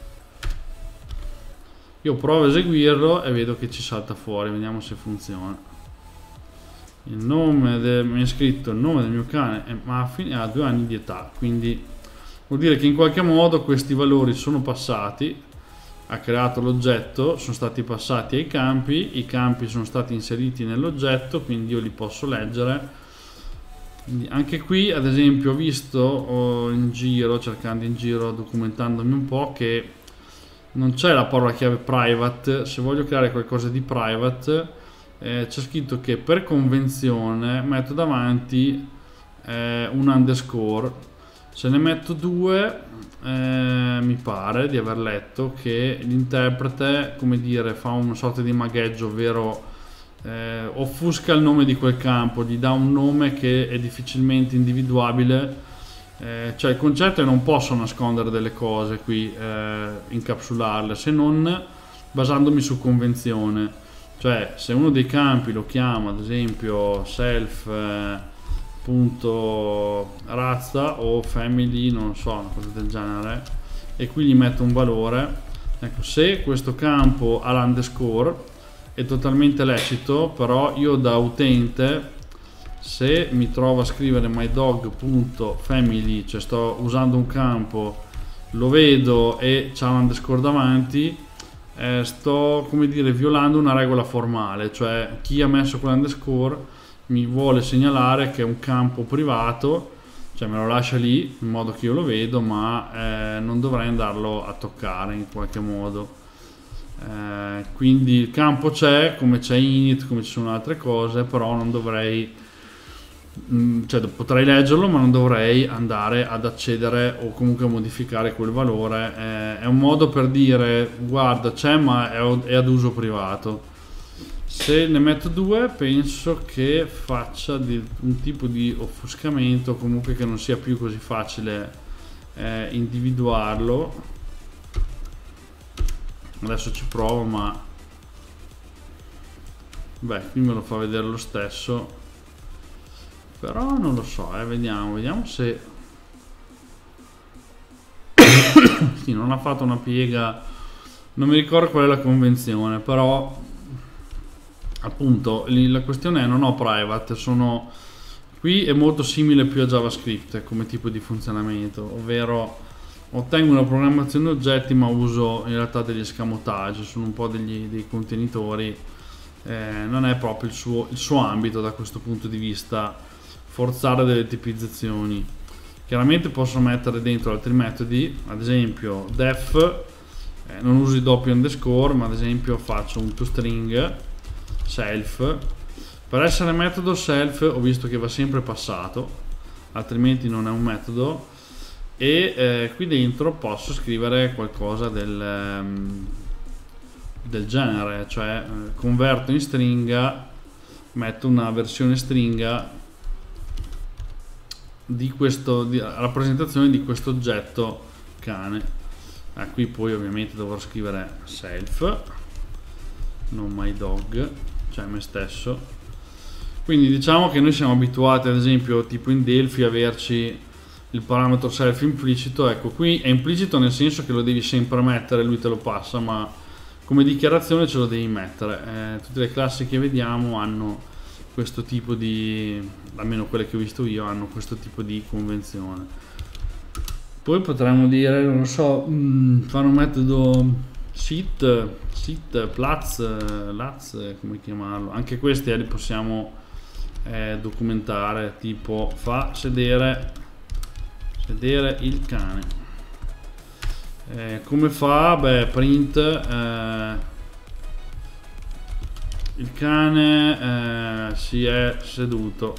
io provo a eseguirlo e vedo che ci salta fuori, vediamo se funziona. Il nome del, mi è scritto il nome del mio cane è Muffin e ha due anni di età, quindi vuol dire che in qualche modo questi valori sono passati, ha creato l'oggetto, sono stati passati ai campi, i campi sono stati inseriti nell'oggetto, quindi io li posso leggere. Quindi anche qui ad esempio ho visto oh, in giro, cercando in giro, documentandomi un po', che non c'è la parola chiave private. Se voglio creare qualcosa di private eh, c'è scritto che per convenzione metto davanti eh, un underscore. Se ne metto due eh, mi pare di aver letto che l'interprete, come dire, fa una sorta di magheggio, ovvero eh, offusca il nome di quel campo, gli dà un nome che è difficilmente individuabile. Eh, cioè il concetto è che non posso nascondere delle cose qui, eh, incapsularle, se non basandomi su convenzione. Cioè se uno dei campi lo chiamo ad esempio self eh, punto razza o family, non so, una cosa del genere, e qui gli metto un valore, ecco, se questo campo ha l'underscore è totalmente lecito, però io da utente, se mi trovo a scrivere myDog.family, cioè sto usando un campo, lo vedo e c'ha un underscore davanti, eh, sto, come dire, violando una regola formale, cioè chi ha messo quell'underscore mi vuole segnalare che è un campo privato, cioè me lo lascia lì in modo che io lo vedo, ma eh, non dovrei andarlo a toccare in qualche modo. Eh, quindi il campo c'è, come c'è init, come ci sono altre cose, però non dovrei mh, cioè potrei leggerlo ma non dovrei andare ad accedere o comunque a modificare quel valore. Eh, è un modo per dire guarda c'è ma è, è ad uso privato. Se ne metto due penso che faccia di, un tipo di offuscamento, comunque che non sia più così facile eh, individuarlo. Adesso ci provo, ma beh, qui me lo fa vedere lo stesso, però non lo so, eh, vediamo, vediamo se sì, non ha fatto una piega, non mi ricordo qual è la convenzione, però appunto la questione è non ho private, sono qui è molto simile più a JavaScript come tipo di funzionamento, ovvero ottengo una programmazione oggetti ma uso in realtà degli escamotage, sono un po' degli, dei contenitori, eh, non è proprio il suo, il suo ambito da questo punto di vista forzare delle tipizzazioni. Chiaramente posso mettere dentro altri metodi, ad esempio def, eh, non uso i doppio underscore ma ad esempio faccio un toString self. Per essere metodo self ho visto che va sempre passato, altrimenti non è un metodo. E eh, qui dentro posso scrivere qualcosa del, um, del genere, cioè eh, converto in stringa, metto una versione stringa di questo, di, rappresentazione di questo oggetto cane. Eh, qui poi ovviamente dovrò scrivere self, non my dog, cioè me stesso. Quindi diciamo che noi siamo abituati ad esempio tipo in Delphi a averci il parametro self implicito. Ecco, qui è implicito nel senso che lo devi sempre mettere, lui te lo passa, ma come dichiarazione ce lo devi mettere. Eh, tutte le classi che vediamo hanno questo tipo di, almeno quelle che ho visto io, hanno questo tipo di convenzione. Poi potremmo dire, non lo so, mh, fare un metodo sit, sit, plaz, laz, come chiamarlo. Anche questi eh, li possiamo eh, documentare, tipo fa sedere vedere il cane. Eh, come fa? Beh, print eh, il cane eh, si è seduto.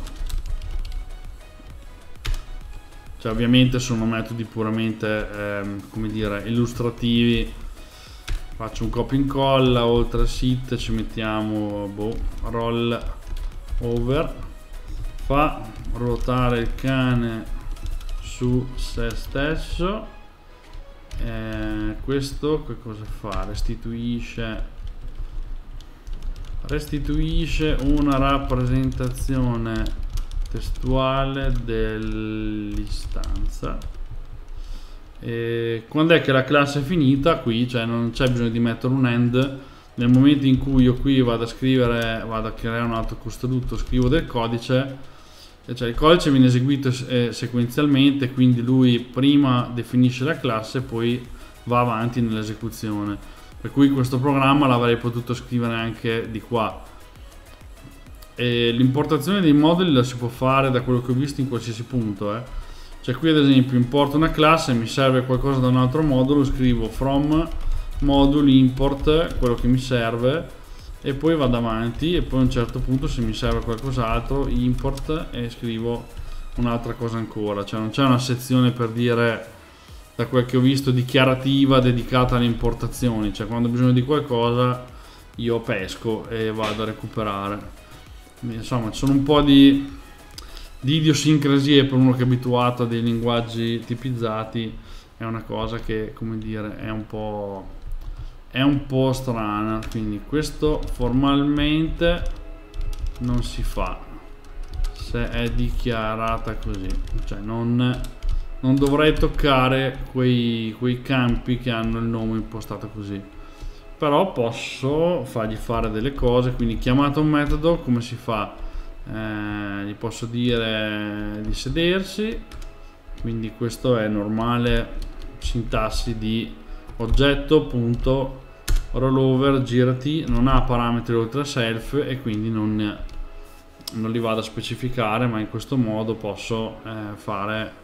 Cioè ovviamente sono metodi puramente eh, come dire illustrativi. Faccio un copia e incolla, oltre al sit ci mettiamo boh, roll over, fa ruotare il cane su se stesso. Eh, questo che cosa fa? Restituisce restituisce una rappresentazione testuale dell'istanza. E quando è che la classe è finita? Qui, cioè non c'è bisogno di mettere un end. Nel momento in cui io qui vado a scrivere, vado a creare un altro costrutto, scrivo del codice, cioè il codice viene eseguito eh, sequenzialmente, quindi lui prima definisce la classe e poi va avanti nell'esecuzione, per cui questo programma l'avrei potuto scrivere anche di qua. L'importazione dei moduli la si può fare, da quello che ho visto, in qualsiasi punto eh. Cioè qui ad esempio importo una classe, mi serve qualcosa da un altro modulo, scrivo from moduli import quello che mi serve e poi vado avanti, e poi a un certo punto se mi serve qualcos'altro import e scrivo un'altra cosa ancora. Cioè non c'è una sezione, per dire, da quel che ho visto, dichiarativa dedicata alle importazioni. Cioè quando ho bisogno di qualcosa io pesco e vado a recuperare. Insomma ci sono un po' di, di idiosincrasie per uno che è abituato a dei linguaggi tipizzati. È una cosa che, come dire, è un po' è un po' strana. Quindi questo formalmente non si fa se è dichiarata così, cioè non, non dovrei toccare quei, quei campi che hanno il nome impostato così, però posso fargli fare delle cose. Quindi chiamato un metodo, come si fa? Eh, gli posso dire di sedersi, quindi questo è normale sintassi di oggetto.rollover, girati, non ha parametri oltre a self e quindi non, non li vado a specificare, ma in questo modo posso eh, fare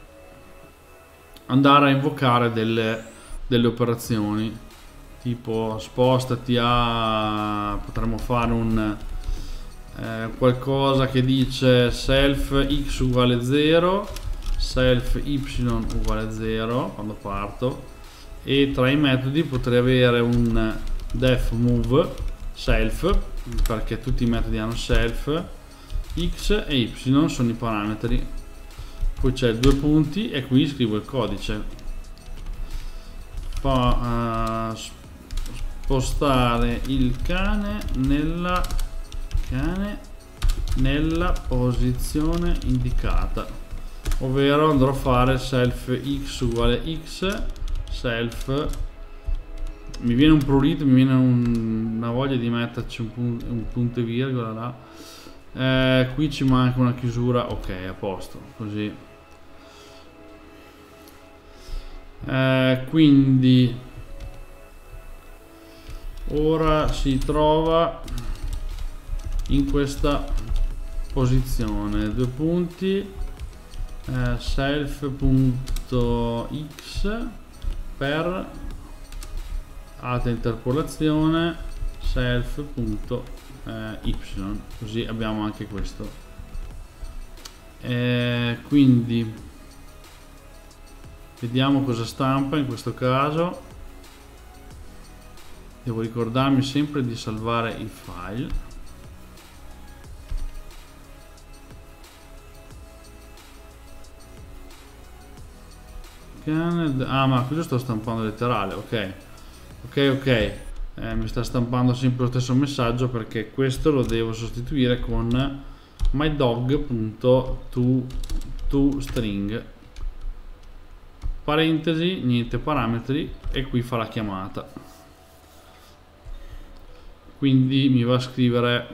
andare a invocare delle, delle operazioni tipo spostati a, potremmo fare un eh, qualcosa che dice self x uguale zero, self y uguale zero quando parto, e tra i metodi potrei avere un def move self, perché tutti i metodi hanno self, x e y sono i parametri, poi c'è due punti e qui scrivo il codice. Fa, uh, spostare il cane nella cane nella posizione indicata, ovvero andrò a fare self x uguale x, self, mi viene un prurito, mi viene un, una voglia di metterci un, pun un punto e virgola là, eh, qui ci manca una chiusura, ok, a posto, così. Eh, quindi ora si trova in questa posizione, due punti, eh, self.x per alta interpolazione self.y, così abbiamo anche questo. Eh, quindi vediamo cosa stampa in questo caso. Devo ricordarmi sempre di salvare il file. Ah, ma qui lo sto stampando letterale, ok. Ok, ok, eh, mi sta stampando sempre lo stesso messaggio, perché questo lo devo sostituire con mydog.toString, parentesi, niente parametri, e qui fa la chiamata. Quindi mi va a scrivere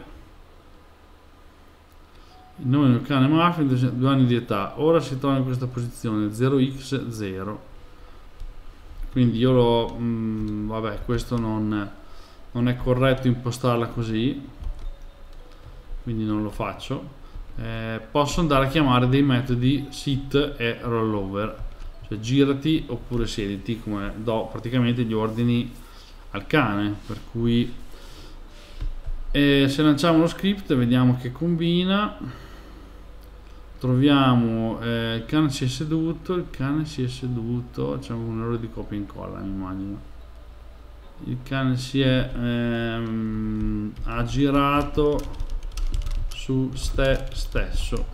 il nome del cane Muffin, due anni di età, ora si trova in questa posizione zero x zero, quindi io lo mh, vabbè, questo non, non è corretto impostarla così, quindi non lo faccio. Eh, posso andare a chiamare dei metodi sit e rollover, cioè girati oppure siediti, come do praticamente gli ordini al cane, per cui eh, se lanciamo lo script vediamo che combina. Troviamo eh, il cane si è seduto, il cane si è seduto, c'è un errore di copia e incolla, mi immagino. Il cane si è ehm, ha girato su ste stesso.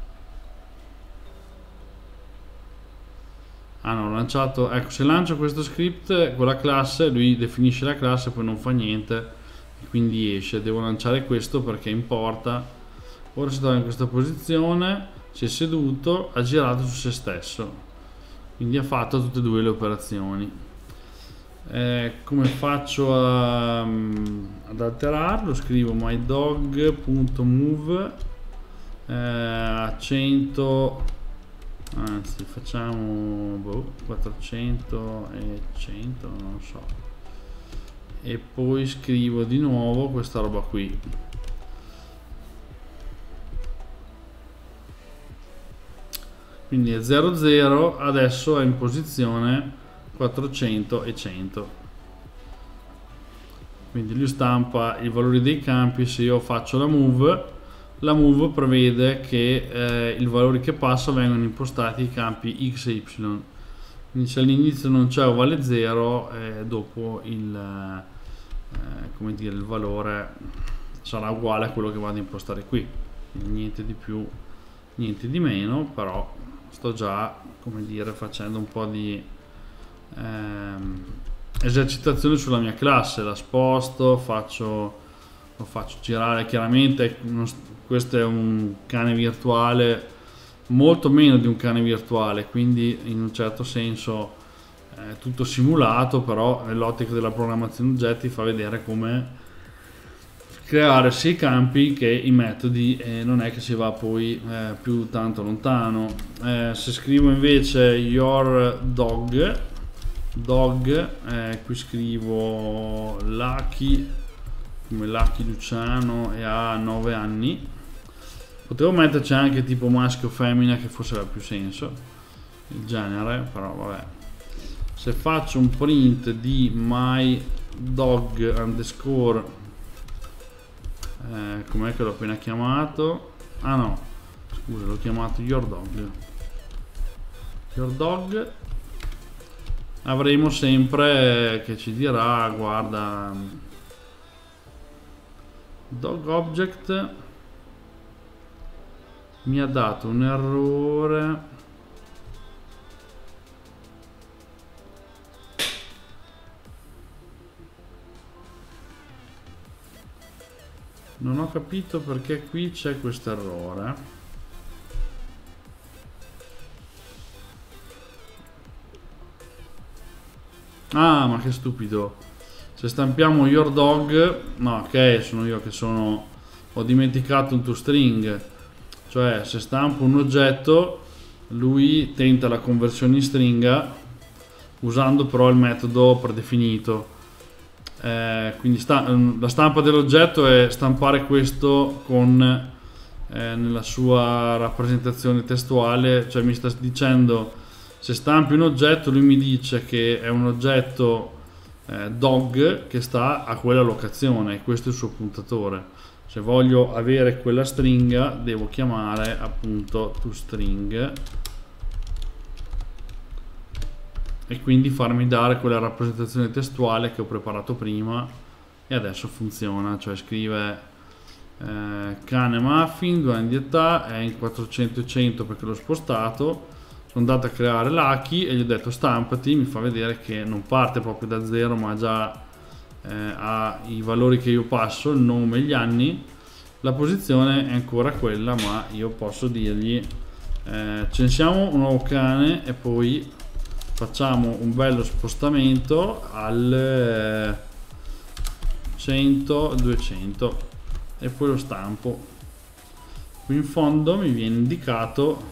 Ah no, ho lanciato, ecco, se lancio questo script con la classe, lui definisce la classe, poi non fa niente e quindi esce. Devo lanciare questo perché importa. Ora si trova in questa posizione, si è seduto, ha girato su se stesso, quindi ha fatto tutte e due le operazioni. Eh, come faccio a, ad alterarlo? Scrivo mydog.move eh, a cento, anzi facciamo boh, quattrocento e cento, non so, e poi scrivo di nuovo questa roba qui. Quindi è zero zero, adesso è in posizione quattrocento e cento, quindi lui stampa i valori dei campi. Se io faccio la move, la move prevede che eh, i valori che passo vengono impostati i campi x e y, quindi se all'inizio non c'è o vale zero, eh, dopo il, eh, come dire, il valore sarà uguale a quello che vado a impostare qui, quindi niente di più, niente di meno, però sto già, come dire, facendo un po' di ehm, esercitazione sulla mia classe. La sposto, faccio, lo faccio girare. Chiaramente questo è un cane virtuale, molto meno di un cane virtuale, quindi in un certo senso è tutto simulato, però nell'ottica della programmazione oggetti fa vedere come creare sia i campi che i metodi, e non è che si va poi eh, più tanto lontano. Eh, se scrivo invece your dog dog eh, qui scrivo Lucky, come Lucky Luciano, e ha nove anni, potevo metterci anche tipo maschio o femmina, che forse aveva più senso il genere, però vabbè. Se faccio un print di my dog underscore eh, com'è che l'ho appena chiamato? Ah no, scusa, l'ho chiamato your dog. Your dog. Avremo sempre che ci dirà, guarda, dog object mi ha dato un errore, non ho capito perché qui c'è questo errore. Ah, ma che stupido. Se stampiamo your dog, no, ok, sono io che sono, ho dimenticato un toString. Cioè, se stampo un oggetto, lui tenta la conversione in stringa usando però il metodo predefinito. Eh, quindi sta, la stampa dell'oggetto è stampare questo con eh, nella sua rappresentazione testuale, cioè mi sta dicendo, se stampi un oggetto, lui mi dice che è un oggetto eh, dog che sta a quella locazione, e questo è il suo puntatore. Se voglio avere quella stringa devo chiamare appunto toString e quindi farmi dare quella rappresentazione testuale che ho preparato prima, e adesso funziona. Cioè scrive eh, cane muffin, due anni di età, è in quattrocento e cento perché l'ho spostato. Sono andato a creare l'Aki e gli ho detto stampati, mi fa vedere che non parte proprio da zero ma già eh, ha i valori che io passo, il nome e gli anni. La posizione è ancora quella, ma io posso dirgli eh, censiamo un nuovo cane e poi facciamo un bello spostamento al eh, cento duecento e poi lo stampo. Qui in fondo mi viene indicato,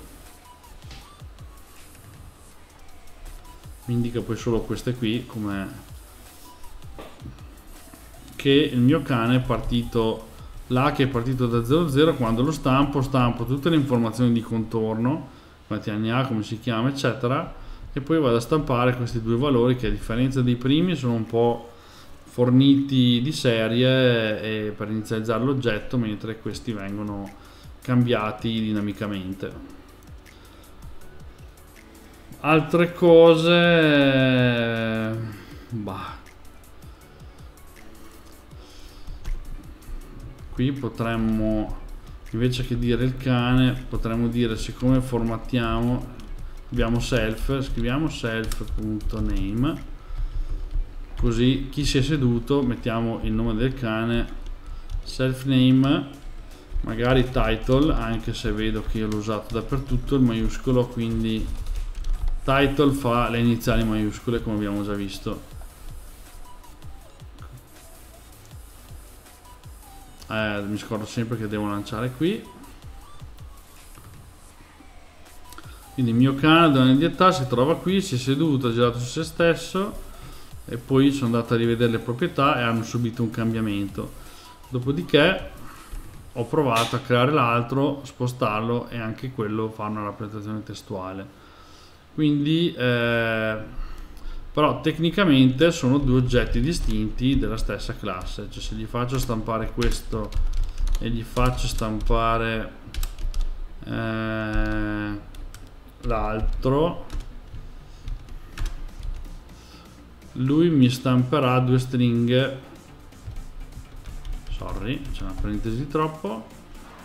mi indica poi solo queste qui, come che il mio cane è partito là, che è partito da zero zero. Quando lo stampo, stampo tutte le informazioni di contorno, quanti anni ha, come si chiama, eccetera, e poi vado a stampare questi due valori che, a differenza dei primi, sono un po' forniti di serie e per inizializzare l'oggetto, mentre questi vengono cambiati dinamicamente. Altre cose, bah, qui potremmo, invece che dire il cane, potremmo dire, siccome formattiamo, abbiamo self, scriviamo self.name, così chi si è seduto mettiamo il nome del cane, self name, magari title, anche se vedo che io l'ho usato dappertutto il maiuscolo, quindi title fa le iniziali maiuscole come abbiamo già visto. Eh, mi scordo sempre che devo lanciare qui. Quindi il mio cane da di età si trova qui, si è seduto, ha girato su se stesso e poi sono andato a rivedere le proprietà e hanno subito un cambiamento. Dopodiché ho provato a creare l'altro, spostarlo e anche quello fa una rappresentazione testuale. Quindi eh, però tecnicamente sono due oggetti distinti della stessa classe. Cioè, se gli faccio stampare questo e gli faccio stampare eh, l'altro, lui mi stamperà due stringhe, sorry, c'è una parentesi di troppo,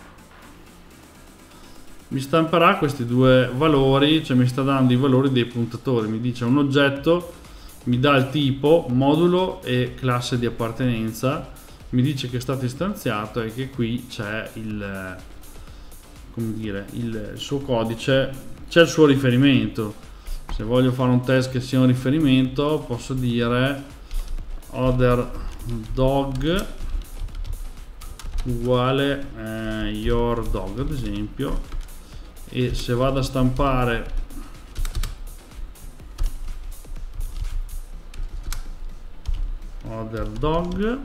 mi stamperà questi due valori, cioè mi sta dando i valori dei puntatori. Mi dice un oggetto, mi dà il tipo, modulo e classe di appartenenza, mi dice che è stato istanziato e che qui c'è il, come dire, il suo codice, c'è il suo riferimento. Se voglio fare un test che sia un riferimento, posso dire other dog uguale eh, your dog, ad esempio, e se vado a stampare other dog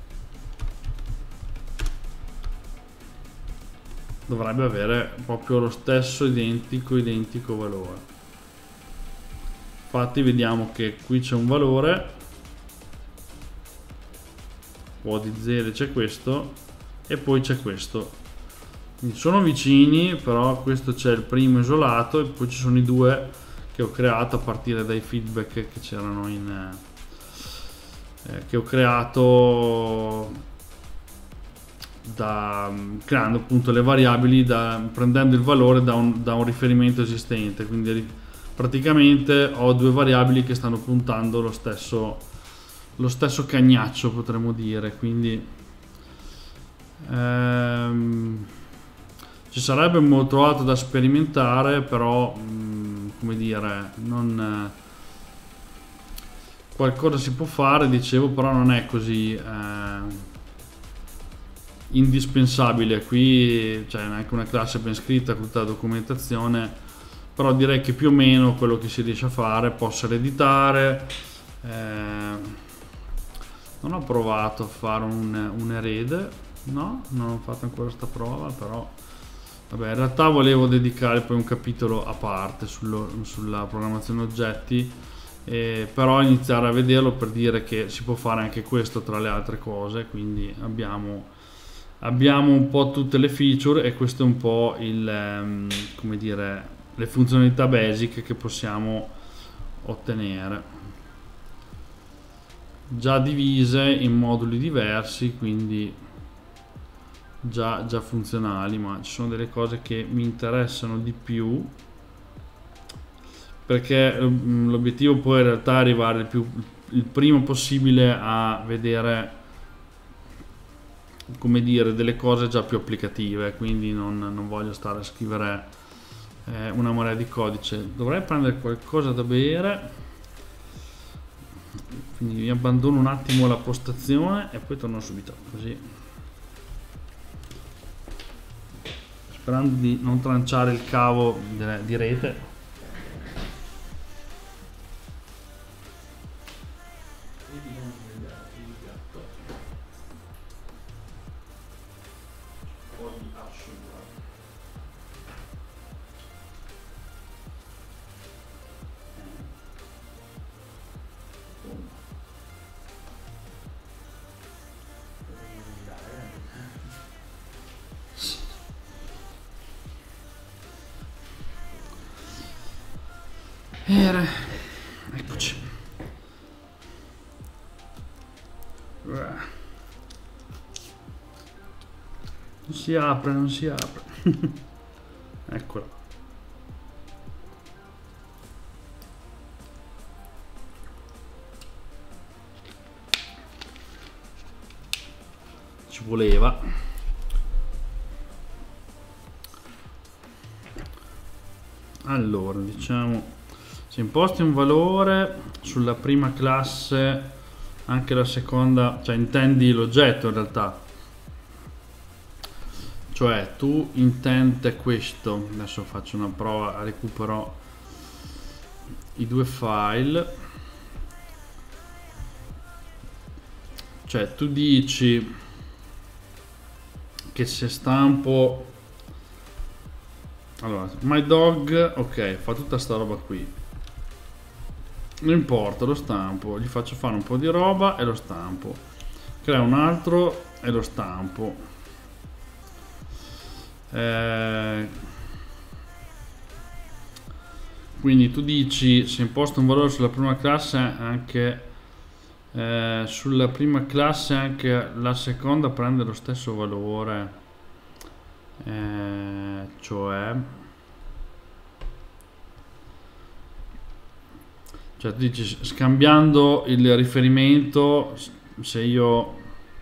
dovrebbe avere proprio lo stesso identico identico valore. Infatti vediamo che qui c'è un valore, O di zero c'è questo, e poi c'è questo. Quindi sono vicini, però questo c'è il primo isolato e poi ci sono i due che ho creato a partire dai feedback che c'erano in eh, che ho creato da creando appunto le variabili da, prendendo il valore da un, da un riferimento esistente. Quindi praticamente ho due variabili che stanno puntando lo stesso lo stesso cagnaccio, potremmo dire. Quindi ehm, ci sarebbe molto altro da sperimentare, però mh, come dire, non eh, qualcosa si può fare, dicevo, però non è così eh, indispensabile. Qui c'è anche una classe ben scritta con tutta la documentazione, però direi che più o meno quello che si riesce a fare posso ereditare. Eh, non ho provato a fare un, un erede, no, non ho fatto ancora questa prova, però vabbè, in realtà volevo dedicare poi un capitolo a parte sullo, sulla programmazione oggetti, eh, però iniziare a vederlo per dire che si può fare anche questo tra le altre cose. Quindi abbiamo abbiamo un po' tutte le feature e questo è un po' il um, come dire, le funzionalità basic che possiamo ottenere, già divise in moduli diversi, quindi già, già funzionali. Ma ci sono delle cose che mi interessano di più, perché l'obiettivo poi in realtà è arrivare il, più, il primo possibile a vedere, come dire, delle cose già più applicative. Quindi non, non voglio stare a scrivere eh, una marea di codice. Dovrei prendere qualcosa da bere, quindi mi abbandono un attimo la postazione e poi torno subito, così, sperando di non tranciare il cavo di rete. Era. Eccoci. Non si apre, non si apre. Eccola. Ci voleva. Allora, diciamo, se imposti un valore sulla prima classe, anche la seconda, cioè intendi l'oggetto in realtà, cioè tu intende questo. Adesso faccio una prova, recupero i due file. Cioè tu dici che se stampo, allora my dog, ok, fa tutta sta roba qui, non importa, lo stampo, gli faccio fare un po' di roba e lo stampo, creo un altro e lo stampo. Eh, quindi tu dici se imposto un valore sulla prima classe, anche eh, sulla prima classe anche la seconda prende lo stesso valore, eh, cioè Cioè tu dici, scambiando il riferimento, se io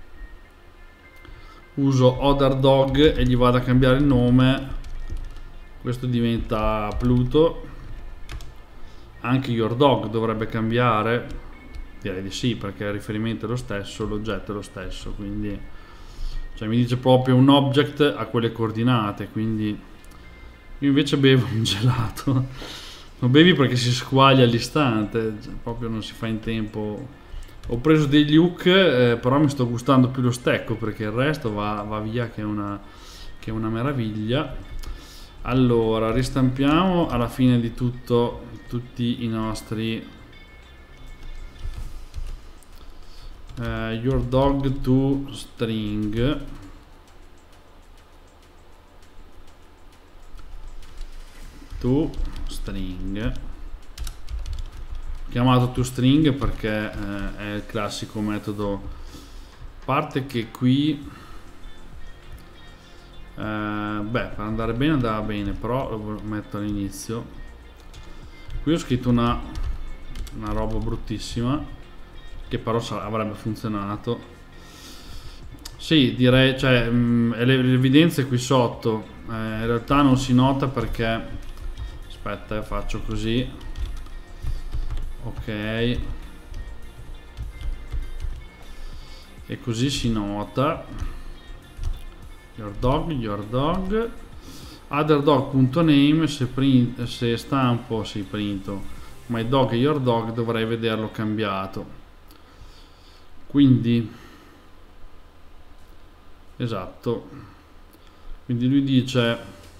uso other dog e gli vado a cambiare il nome, questo diventa Pluto. Anche your dog dovrebbe cambiare? Direi di sì, perché il riferimento è lo stesso, l'oggetto è lo stesso, quindi cioè mi dice proprio un object a quelle coordinate. Quindi io invece bevo un gelato. Non bevi perché si squaglia all'istante, proprio non si fa in tempo. Ho preso degli hook, eh, però mi sto gustando più lo stecco, perché il resto va, va via che è, una, che è una meraviglia. Allora, ristampiamo alla fine di tutto tutti i nostri uh, your dog to string. toString, chiamato toString perché eh, è il classico metodo, a parte che qui eh, beh, per andare bene andava bene, però lo metto all'inizio. Qui ho scritto una, una roba bruttissima che però avrebbe funzionato. Sì, direi, cioè mh, l'evidenza è qui sotto, eh, in realtà non si nota perché, aspetta, eh, faccio così, ok, e così si nota. Your dog, your dog, otherdog.name, se, print, se stampo, si printo my dog e your dog dovrei vederlo cambiato, quindi esatto, quindi lui dice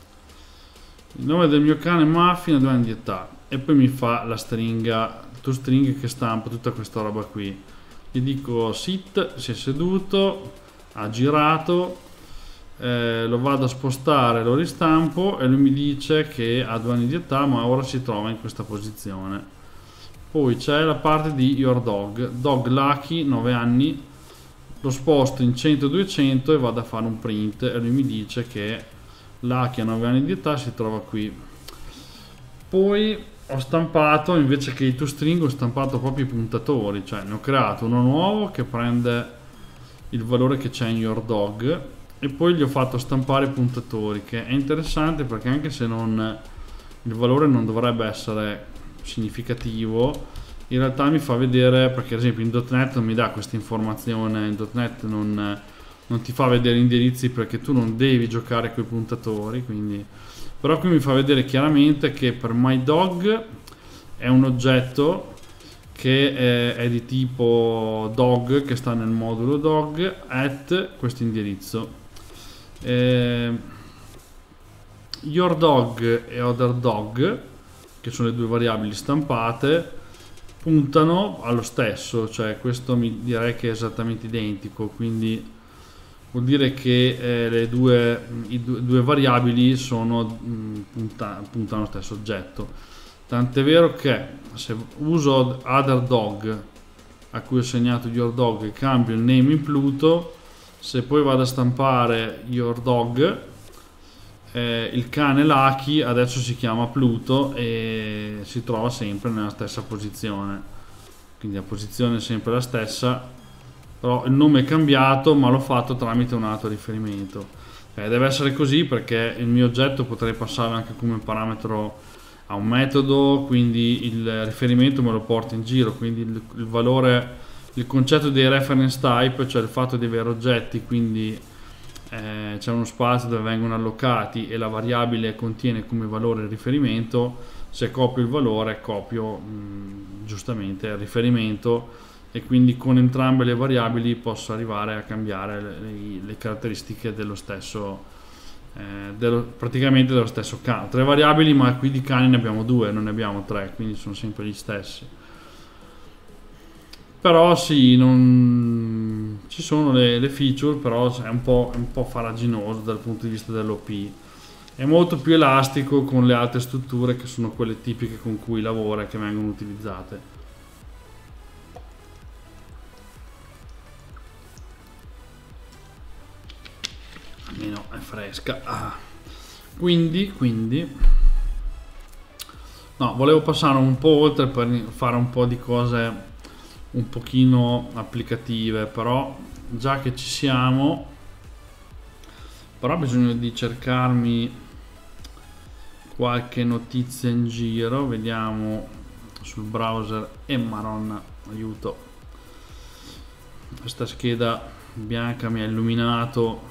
il nome del mio cane Muffin ha due anni di età e poi mi fa la stringa toString che stampa tutta questa roba qui. Gli dico sit, si è seduto, ha girato, eh, lo vado a spostare, lo ristampo e lui mi dice che ha due anni di età ma ora si trova in questa posizione. Poi c'è la parte di your dog, dog Lucky nove anni, lo sposto in cento duecento e vado a fare un print e lui mi dice che Lucky a nove anni di età si trova qui. Poi ho stampato, invece che i toString, ho stampato proprio i puntatori, cioè ne ho creato uno nuovo che prende il valore che c'è in your dog e poi gli ho fatto stampare i puntatori, che è interessante perché anche se non, il valore non dovrebbe essere significativo, in realtà mi fa vedere, perché ad esempio in .dot net non mi dà questa informazione, in .dot net non, non ti fa vedere indirizzi perché tu non devi giocare con i puntatori, quindi, però qui mi fa vedere chiaramente che per myDog è un oggetto che è, è di tipo dog, che sta nel modulo dog at questo indirizzo. eh, your dog e other dog, che sono le due variabili stampate, puntano allo stesso, cioè questo mi direi che è esattamente identico, quindi vuol dire che eh, le due, i due, due variabili sono, mh, punta, puntano allo stesso oggetto. Tant'è vero che se uso other dog a cui ho segnato your dog e cambio il name in Pluto, se poi vado a stampare your dog, eh, il cane Lucky adesso si chiama Pluto e si trova sempre nella stessa posizione, quindi la posizione è sempre la stessa, però il nome è cambiato ma l'ho fatto tramite un altro riferimento. Eh, deve essere così perché il mio oggetto potrei passarlo anche come parametro a un metodo, quindi il riferimento me lo porta in giro, quindi il, il valore, il concetto dei reference type, cioè il fatto di avere oggetti, quindi eh, c'è uno spazio dove vengono allocati e la variabile contiene come valore il riferimento, se copio il valore copio mh, giustamente il riferimento e quindi con entrambe le variabili posso arrivare a cambiare le, le, le caratteristiche dello stesso Eh, dello, praticamente dello stesso cane. Tre variabili, ma qui di cani ne abbiamo due, non ne abbiamo tre, quindi sono sempre gli stessi. Però sì, non ci sono le, le feature, però è un po', è un po' farraginoso dal punto di vista dell'O P. È molto più elastico con le altre strutture che sono quelle tipiche con cui lavora e che vengono utilizzate. Almeno è fresca. Ah. Quindi, quindi no, volevo passare un po' oltre per fare un po' di cose un pochino applicative, però già che ci siamo, però bisogna di cercarmi qualche notizia in giro. Vediamo sul browser e maronna, aiuto, questa scheda bianca mi ha illuminato.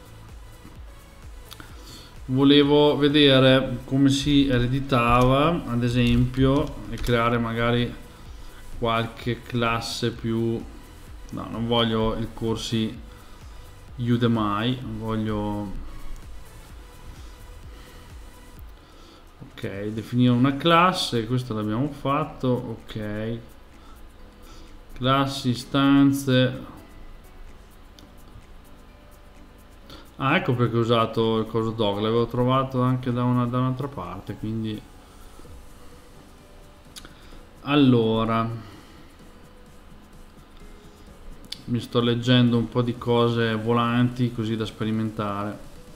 Volevo vedere come si ereditava, ad esempio, e creare magari qualche classe più. No, non voglio i corsi Udemy, voglio. Ok, definire una classe, questo l'abbiamo fatto. Ok, classi, istanze. Ah, ecco perché ho usato il coso dog, l'avevo trovato anche da una, da un'altra parte, quindi... Allora... Mi sto leggendo un po' di cose volanti così da sperimentare.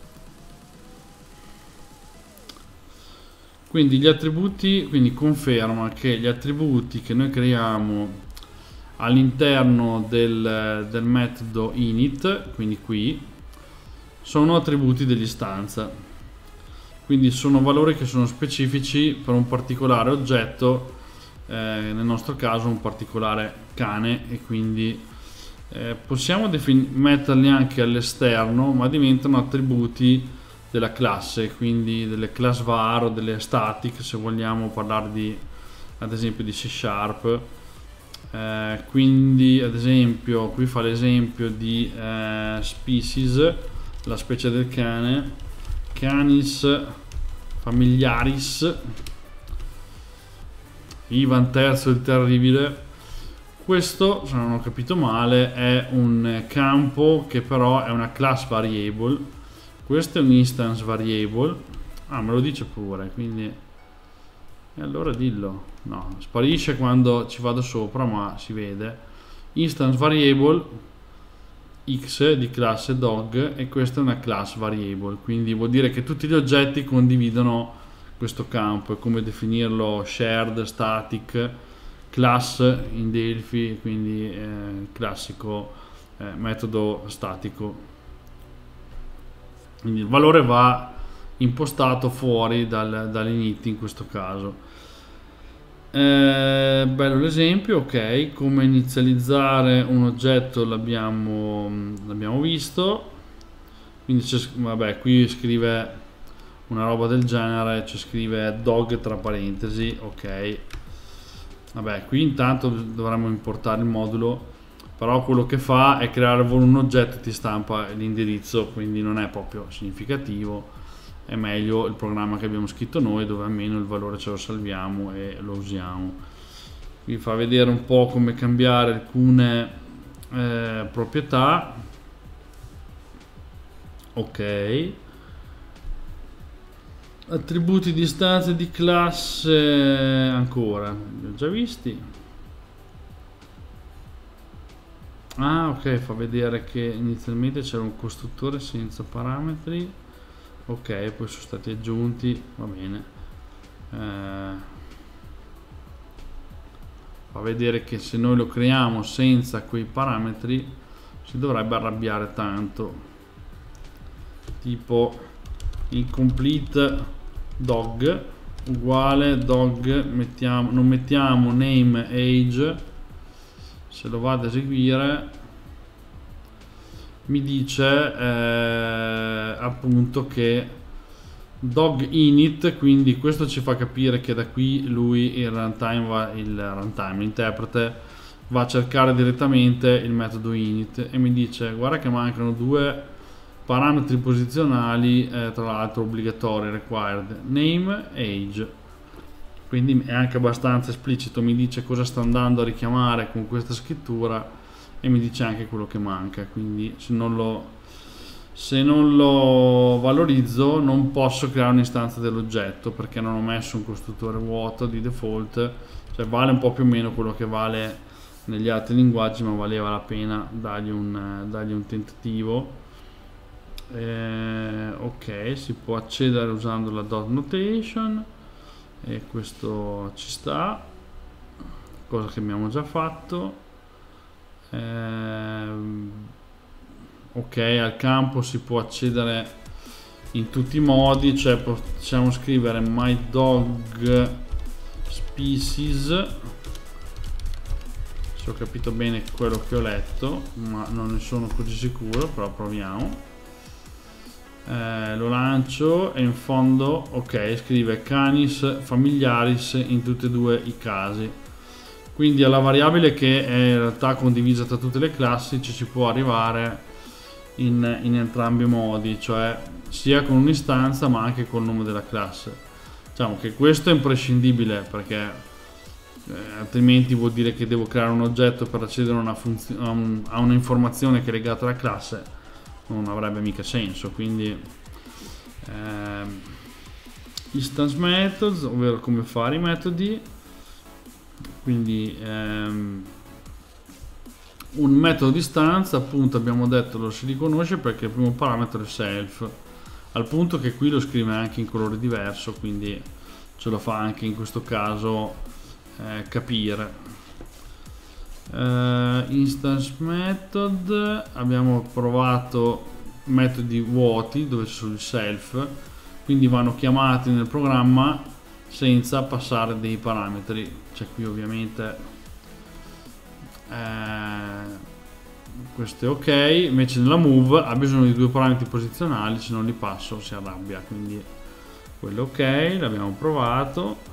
Quindi gli attributi, quindi conferma che gli attributi che noi creiamo all'interno del, del metodo init, quindi qui, sono attributi dell'istanza, quindi sono valori che sono specifici per un particolare oggetto, eh, nel nostro caso un particolare cane, e quindi eh, possiamo metterli anche all'esterno, ma diventano attributi della classe, quindi delle class var o delle static, se vogliamo parlare di, ad esempio, di C Sharp. Eh, quindi ad esempio qui fa l'esempio di eh, species, la specie del cane, canis familiaris, Ivan terzo il terribile. Questo, se non ho capito male, è un campo che però è una class variable, questo è un instance variable. Ah, me lo dice pure, quindi e allora dillo. No, sparisce quando ci vado sopra, ma si vede. Instance variable x di classe dog, e questa è una class variable, quindi vuol dire che tutti gli oggetti condividono questo campo. È come definirlo shared static class in Delphi, quindi eh, classico eh, metodo statico. Quindi il valore va impostato fuori dal, dall'init in questo caso. Eh, bello l'esempio. Ok, come inizializzare un oggetto l'abbiamo l'abbiamo visto, quindi c'è, vabbè, qui scrive una roba del genere, ci scrive dog tra parentesi. Ok, vabbè, qui intanto dovremmo importare il modulo, però quello che fa è creare un oggetto e ti stampa l'indirizzo, quindi non è proprio significativo. È meglio il programma che abbiamo scritto noi, dove almeno il valore ce lo salviamo e lo usiamo. Vi fa vedere un po' come cambiare alcune eh, proprietà. Ok, attributi di istanza di classe ancora, li ho già visti. Ah, ok, fa vedere che inizialmente c'era un costruttore senza parametri. Ok, poi sono stati aggiunti, va bene. Eh, fa vedere che se noi lo creiamo senza quei parametri si dovrebbe arrabbiare tanto, tipo incomplete dog uguale dog, mettiamo, non mettiamo name age. Se lo vado ad eseguire mi dice eh, appunto che dog init, quindi questo ci fa capire che da qui lui il runtime va, il runtime, l'interprete va a cercare direttamente il metodo init, e mi dice guarda che mancano due parametri posizionali, eh, tra l'altro obbligatori, required, name age. Quindi è anche abbastanza esplicito, mi dice cosa sta andando a richiamare con questa scrittura e mi dice anche quello che manca. Quindi se non lo, se non lo valorizzo non posso creare un'istanza dell'oggetto, perché non ho messo un costruttore vuoto di default. Cioè vale un po' più o meno quello che vale negli altri linguaggi, ma valeva la pena dargli un, dargli un tentativo. Eh, ok, si può accedere usando la dot notation, e questo ci sta, cosa che abbiamo già fatto. Eh, ok, al campo si può accedere in tutti i modi, cioè possiamo scrivere my dog species, se ho capito bene quello che ho letto, ma non ne sono così sicuro, però proviamo. Eh, lo lancio e in fondo, ok, scrive canis familiaris in tutti e due i casi. Quindi alla variabile, che è in realtà condivisa tra tutte le classi, ci si può arrivare in, in entrambi i modi, cioè sia con un'istanza ma anche col nome della classe. Diciamo che questo è imprescindibile, perché eh, altrimenti vuol dire che devo creare un oggetto per accedere a una funzione, a, un, a un'informazione che è legata alla classe, non avrebbe mica senso. Quindi ehm, instance methods, ovvero come fare i metodi. Quindi ehm, un metodo di istanza, appunto, abbiamo detto lo si riconosce perché il primo parametro è self, al punto che qui lo scrive anche in colore diverso, quindi ce lo fa anche in questo caso eh, capire. Uh, instance method, abbiamo provato metodi vuoti dove c'è solo il self, quindi vanno chiamati nel programma senza passare dei parametri. Cioè qui ovviamente eh, questo è ok, invece nella move ha bisogno di due parametri posizionali, se non li passo si arrabbia, quindi quello ok, l'abbiamo provato.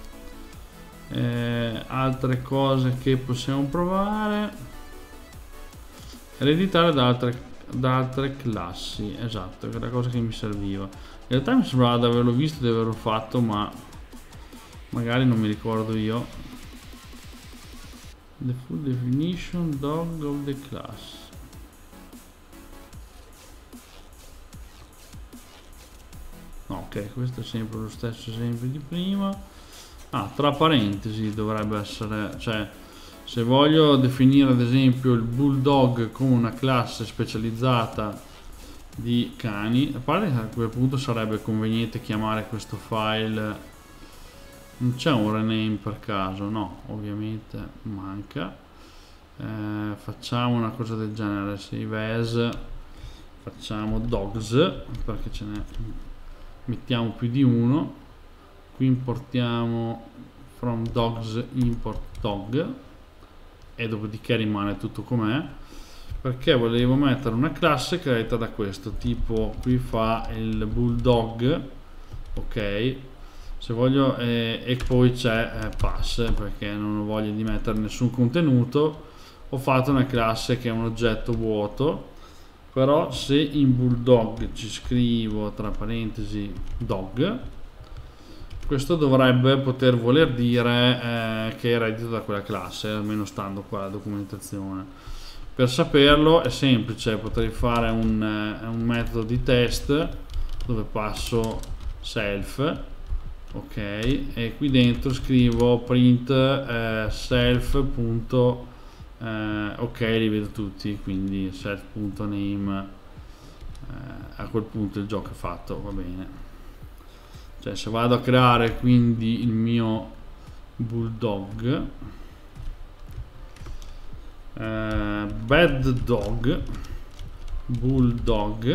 Eh, altre cose che possiamo provare, ereditare da altre, da altre classi, esatto, che è la cosa che mi serviva. In realtà mi sembrava di averlo visto, di averlo fatto, ma magari non mi ricordo io. The full definition dog of the class. No, ok, questo è sempre lo stesso esempio di prima. Ah, tra parentesi dovrebbe essere, cioè se voglio definire ad esempio il bulldog come una classe specializzata di cani, a parte che a quel punto sarebbe conveniente chiamare questo file, non c'è un rename per caso? No, ovviamente manca. Eh, facciamo una cosa del genere, save as, facciamo dogs, perché ce ne mettiamo più di uno. Qui importiamo from dogs import dog e dopodiché rimane tutto com'è, perché volevo mettere una classe creata da questo tipo. Qui fa il bulldog, ok, se voglio eh, e poi c'è eh, pass, perché non ho voglia di mettere nessun contenuto. Ho fatto una classe che è un oggetto vuoto, però se in bulldog ci scrivo tra parentesi dog, questo dovrebbe poter voler dire eh, che è eredito da quella classe, almeno stando qua la documentazione. Per saperlo è semplice, potrei fare un, eh, un metodo di test dove passo self, ok, e qui dentro scrivo print eh, self. Eh, ok, li vedo tutti, quindi self.name, eh, a quel punto il gioco è fatto, va bene. Cioè se vado a creare quindi il mio bulldog, eh, bad dog, bulldog,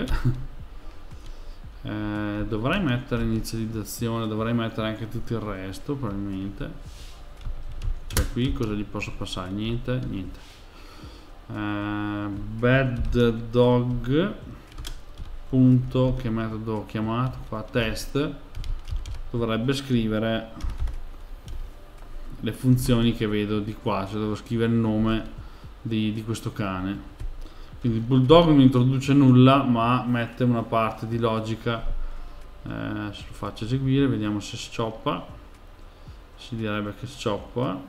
eh, dovrei mettere inizializzazione, dovrei mettere anche tutto il resto probabilmente. Cioè qui cosa gli posso passare? Niente, niente. Eh, bad dog punto, che metodo ho chiamato qua, test, dovrebbe scrivere le funzioni che vedo di qua, cioè devo scrivere il nome di, di questo cane. Quindi il bulldog non introduce nulla, ma mette una parte di logica. Eh, se lo faccio eseguire vediamo se scioppa, si direbbe che scioppa.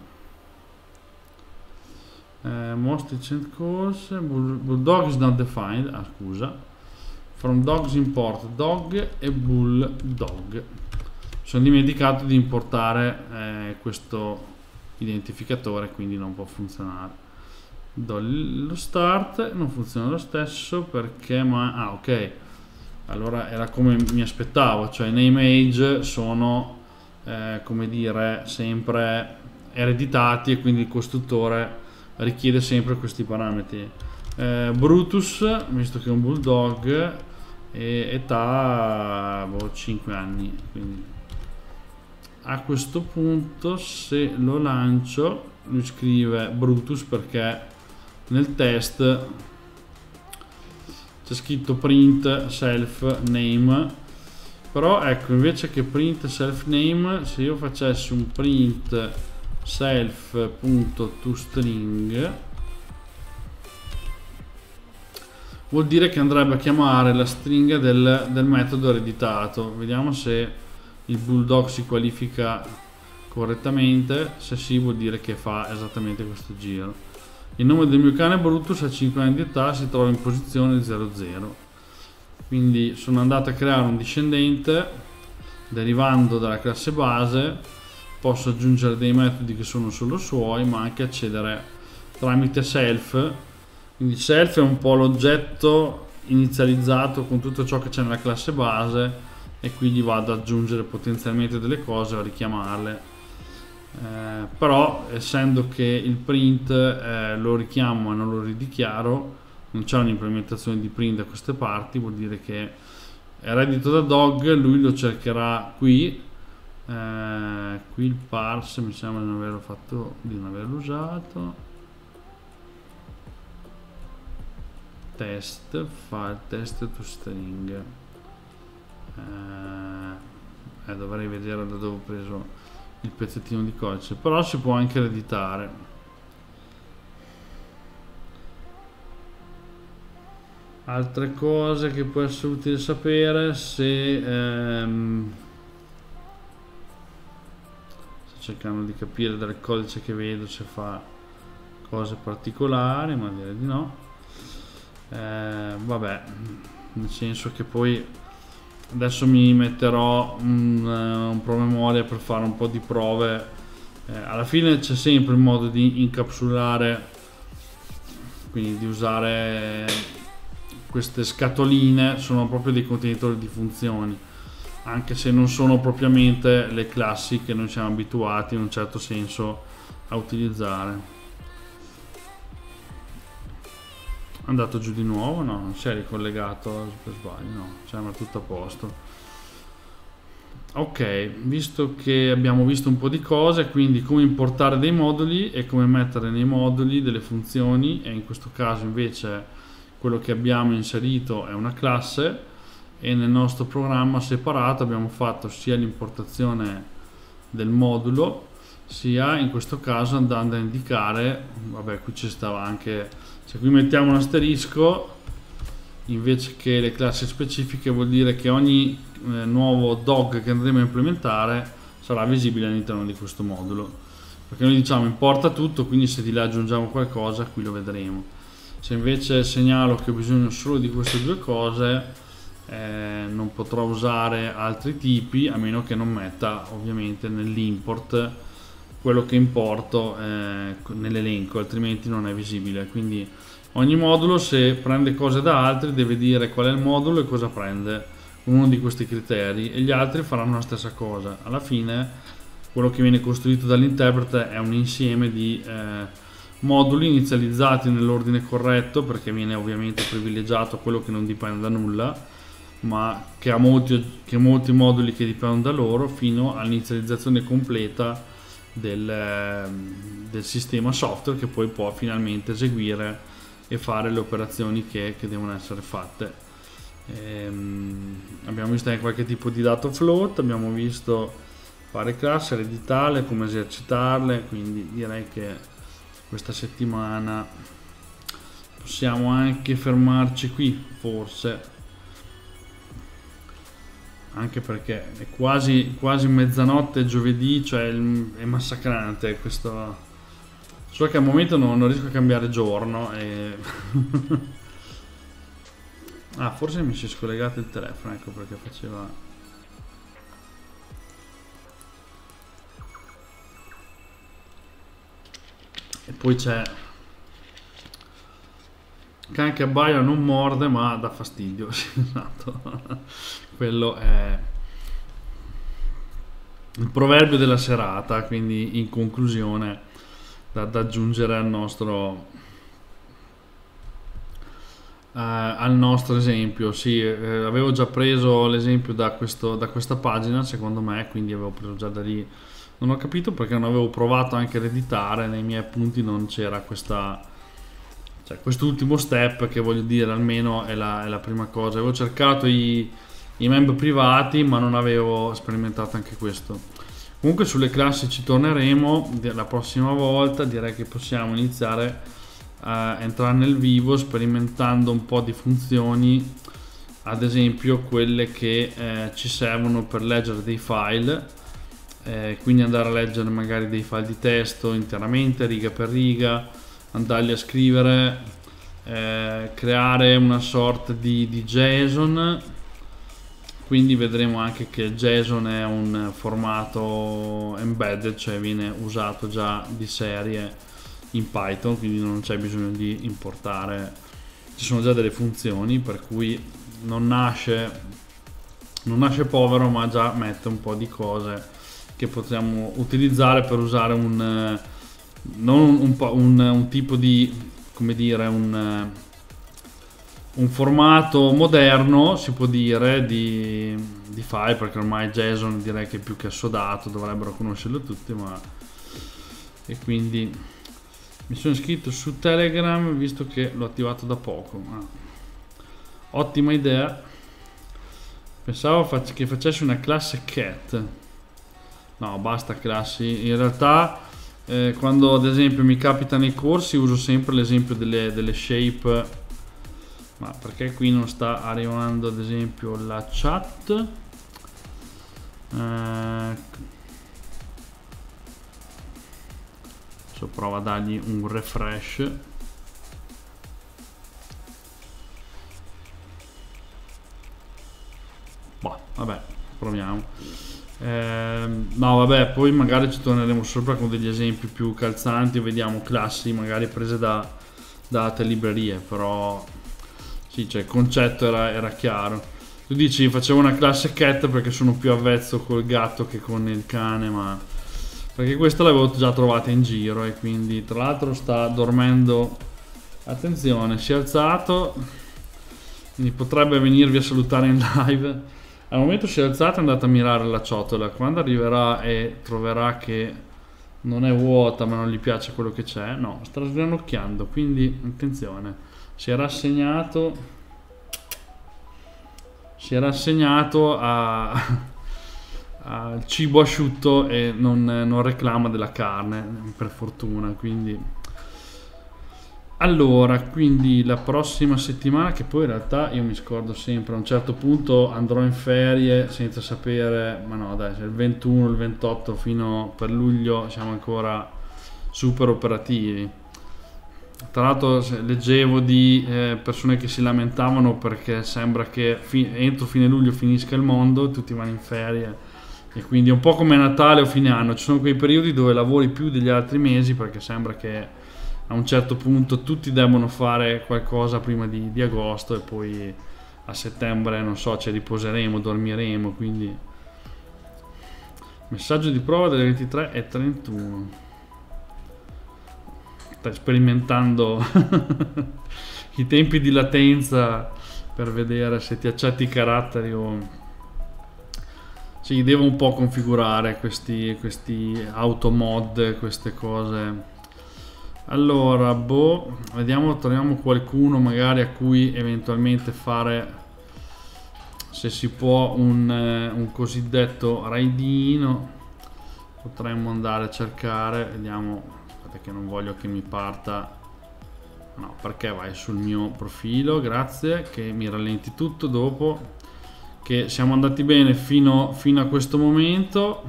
Eh, most recent course, bulldog is not defined, ah scusa, from dogs import dog e bulldog. Sono dimenticato di importare eh, questo identificatore, quindi non può funzionare. Do lo start, non funziona lo stesso perché, ma ah ok, allora era come mi aspettavo, cioè name age sono eh, come dire sempre ereditati e quindi il costruttore richiede sempre questi parametri. eh, Brutus, visto che è un bulldog, e età boh, cinque anni, quindi a questo punto se lo lancio lui scrive Brutus perché nel test c'è scritto print self name, però ecco, invece che print self name, se io facessi un print self.toString vuol dire che andrebbe a chiamare la stringa del, del metodo ereditato. Vediamo se il bulldog si qualifica correttamente. Se sì, vuol dire che fa esattamente questo giro. Il nome del mio cane Brutus a cinque anni di età si trova in posizione zero zero. Quindi sono andato a creare un discendente derivando dalla classe base. Posso aggiungere dei metodi che sono solo suoi, ma anche accedere tramite self. Quindi self è un po' l'oggetto inizializzato con tutto ciò che c'è nella classe base, e quindi vado ad aggiungere potenzialmente delle cose o a richiamarle. Eh, però essendo che il print eh, lo richiamo e non lo ridichiaro, non c'è un'implementazione di print da queste parti, vuol dire che è reddito da dog, lui lo cercherà qui. Eh, qui il parse mi sembra di non averlo fatto, di non averlo usato. Test file test to string. Eh, eh, dovrei vedere da dove ho preso il pezzettino di codice, però si può anche editare. Altre cose che può essere utile sapere: se ehm, sto cercando di capire dal codice che vedo se fa cose particolari, ma direi di no. Eh, vabbè, nel senso che poi adesso mi metterò un, un promemoria per fare un po' di prove. Eh, alla fine c'è sempre il modo di incapsulare, quindi di usare queste scatoline, sono proprio dei contenitori di funzioni, anche se non sono propriamente le classi che noi siamo abituati in un certo senso a utilizzare. È andato giù di nuovo? No, non si è ricollegato per sbaglio, no, sembra tutto a posto. Ok, visto che abbiamo visto un po' di cose, quindi come importare dei moduli e come mettere nei moduli delle funzioni, e in questo caso invece quello che abbiamo inserito è una classe, e nel nostro programma separato abbiamo fatto sia l'importazione del modulo, sia in questo caso andando a indicare, vabbè, qui ci stava anche, se qui mettiamo un asterisco invece che le classi specifiche, vuol dire che ogni eh, nuovo dog che andremo a implementare sarà visibile all'interno di questo modulo, perché noi diciamo importa tutto, quindi se di là aggiungiamo qualcosa qui lo vedremo. Se invece segnalo che ho bisogno solo di queste due cose, eh, non potrò usare altri tipi, a meno che non metta ovviamente nell'import quello che importo eh, nell'elenco, altrimenti non è visibile. Quindi ogni modulo, se prende cose da altri, deve dire qual è il modulo e cosa prende con uno di questi criteri, e gli altri faranno la stessa cosa. Alla fine quello che viene costruito dall'interprete è un insieme di eh, moduli inizializzati nell'ordine corretto, perché viene ovviamente privilegiato quello che non dipende da nulla, ma che ha molti, che molti moduli che dipendono da loro, fino all'inizializzazione completa Del, del sistema software, che poi può finalmente eseguire e fare le operazioni che, che devono essere fatte. Ehm, abbiamo visto anche qualche tipo di dato float, abbiamo visto fare classi, ereditarle, come esercitarle, quindi direi che questa settimana possiamo anche fermarci qui, forse, anche perché è quasi, quasi mezzanotte giovedì, cioè è massacrante questo. So che al momento non, non riesco a cambiare giorno e ah, forse mi si è scollegato il telefono, ecco perché faceva. E poi c'è cane che abbaia non morde ma dà fastidio. Esatto. Quello è il proverbio della serata, quindi in conclusione da, da aggiungere al nostro eh, al nostro esempio. Sì, eh, avevo già preso l'esempio da, questo, da questa pagina, secondo me, quindi avevo preso già da lì. Non ho capito perché non avevo provato anche ad editare, nei miei appunti non c'era questa, cioè quest'ultimo step, che voglio dire almeno è la, è la prima cosa. Avevo cercato i, i membri privati, ma non avevo sperimentato anche questo. Comunque sulle classi ci torneremo la prossima volta. Direi che possiamo iniziare a entrare nel vivo sperimentando un po' di funzioni, ad esempio quelle che eh, ci servono per leggere dei file, eh, quindi andare a leggere magari dei file di testo interamente riga per riga, andargli a scrivere, eh, creare una sorta di, di JSON. Quindi vedremo anche che il JSON è un formato embedded, cioè viene usato già di serie in Python, quindi non c'è bisogno di importare, ci sono già delle funzioni, per cui non nasce, non nasce povero, ma già mette un po' di cose che potremmo utilizzare per usare un, non un, un, un tipo di, come dire, un... un formato moderno, si può dire, di, di file, perché ormai JSON direi che è più che assodato, dovrebbero conoscerlo tutti, ma... e quindi mi sono iscritto su Telegram visto che l'ho attivato da poco. Ah. Ottima idea. Pensavo fac- che facessi una classe cat. No, basta classi. In realtà eh, quando ad esempio mi capita nei corsi uso sempre l'esempio delle, delle shape. Ma perché qui non sta arrivando ad esempio la chat? Eh, adesso provo a dargli un refresh. Boh, vabbè, proviamo. Eh, no, vabbè, poi magari ci torneremo sopra con degli esempi più calzanti, vediamo classi magari prese da, da altre librerie, però... sì, cioè il concetto era, era chiaro. Tu dici facevo una classe cat perché sono più avvezzo col gatto che con il cane, ma perché questa l'avevo già trovata in giro e quindi tra l'altro sta dormendo. Attenzione, si è alzato, quindi potrebbe venirvi a salutare in live. Al momento si è alzato e è andato a mirare la ciotola. Quando arriverà e troverà che non è vuota ma non gli piace quello che c'è, no, sta sgranocchiando, quindi attenzione. Si è rassegnato si è rassegnato al cibo asciutto e non, non reclama della carne, per fortuna. Quindi allora, quindi la prossima settimana, che poi in realtà io mi scordo sempre, a un certo punto andrò in ferie senza sapere, ma no dai, il ventuno, il ventotto fino per luglio siamo ancora super operativi. Tra l'altro leggevo di eh, persone che si lamentavano perché sembra che fi- entro fine luglio finisca il mondo, tutti vanno in ferie e quindi è un po' come Natale o fine anno, ci sono quei periodi dove lavori più degli altri mesi perché sembra che a un certo punto tutti debbano fare qualcosa prima di, di agosto e poi a settembre non so, ci riposeremo, dormiremo, quindi messaggio di prova delle ventitré e trentuno. Stai sperimentando i tempi di latenza per vedere se ti accetti i caratteri o... sì, devo un po' configurare questi, questi automod, queste cose. Allora, boh, vediamo, troviamo qualcuno magari a cui eventualmente fare, se si può, un, un cosiddetto raidino. Potremmo andare a cercare, vediamo, perché non voglio che mi parta, no, perché vai sul mio profilo, grazie, che mi rallenti tutto dopo che siamo andati bene fino, fino a questo momento.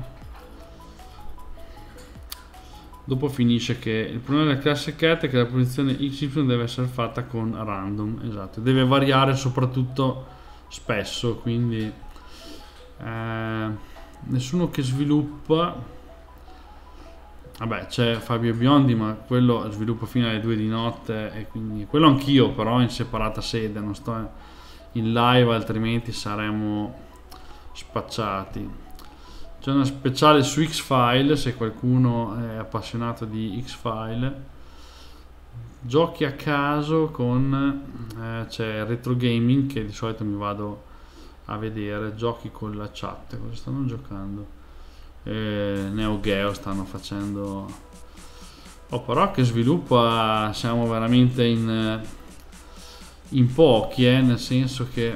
Dopo finisce che il problema della classe cat è che la posizione X Y deve essere fatta con random, esatto, deve variare soprattutto spesso, quindi eh, nessuno che sviluppa. Vabbè, c'è Fabio Biondi, ma quello sviluppa fino alle due di notte e quindi quello anch'io, però in separata sede, non sto in live, altrimenti saremmo spacciati. C'è una speciale su X-File, se qualcuno è appassionato di X-File. Giochi a caso con eh, c'è Retro Gaming, che di solito mi vado a vedere, giochi con la chat, cosa stanno giocando? Eh, Neo Geo stanno facendo. Oh, però che sviluppa, siamo veramente in in pochi, eh, nel senso che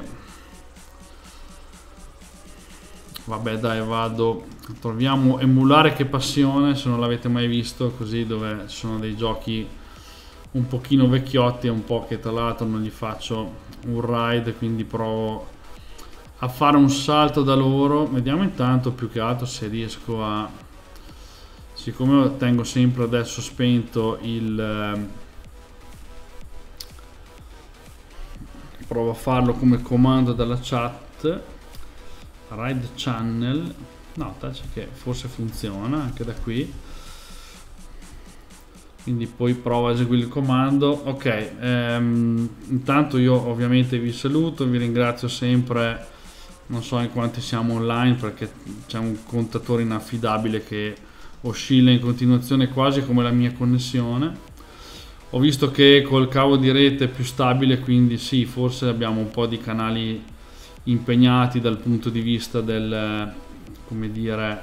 vabbè dai, vado, troviamo Emulare che passione, se non l'avete mai visto, così, dove ci sono dei giochi un pochino vecchiotti e un po' che tra l'altro non gli faccio un ride, quindi provo a fare un salto da loro. Vediamo intanto più che altro se riesco a, siccome tengo sempre adesso spento il provo a farlo come comando dalla chat. Ride channel, no, tace che forse funziona anche da qui, quindi poi provo a eseguire il comando. Ok, ehm, intanto io ovviamente vi saluto, vi ringrazio sempre, non so in quanti siamo online perché c'è un contatore inaffidabile che oscilla in continuazione quasi come la mia connessione. Ho visto che col cavo di rete è più stabile, quindi sì, forse abbiamo un po' di canali impegnati dal punto di vista del, come dire,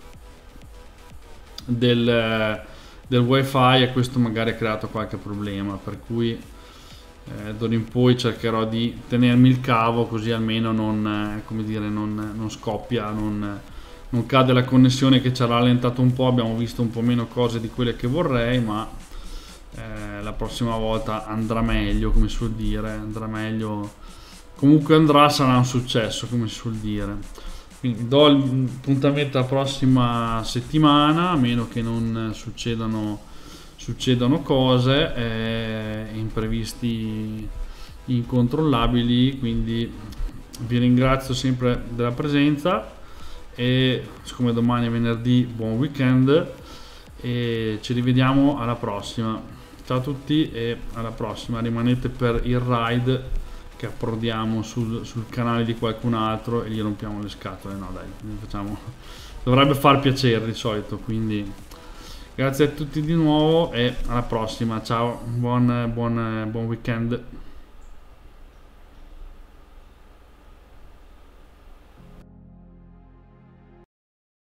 del, del wifi, e questo magari ha creato qualche problema, per cui eh, d'ora in poi cercherò di tenermi il cavo, così almeno non, eh, come dire, non, non scoppia, non, non cade la connessione, che ci ha rallentato un po'. Abbiamo visto un po' meno cose di quelle che vorrei, ma eh, la prossima volta andrà meglio, come si suol dire, andrà meglio. Comunque andrà, sarà un successo, come si suol dire. Quindi do l'appuntamento alla prossima settimana, a meno che non succedano, succedano cose eh, imprevisti incontrollabili. Quindi vi ringrazio sempre della presenza, e siccome domani è venerdì, buon weekend e ci rivediamo alla prossima. Ciao a tutti e alla prossima. Rimanete per il ride che approdiamo sul, sul canale di qualcun altro e gli rompiamo le scatole. No dai, facciamo, dovrebbe far piacere di solito. Quindi grazie a tutti di nuovo e alla prossima. Ciao, buon, buon, buon weekend.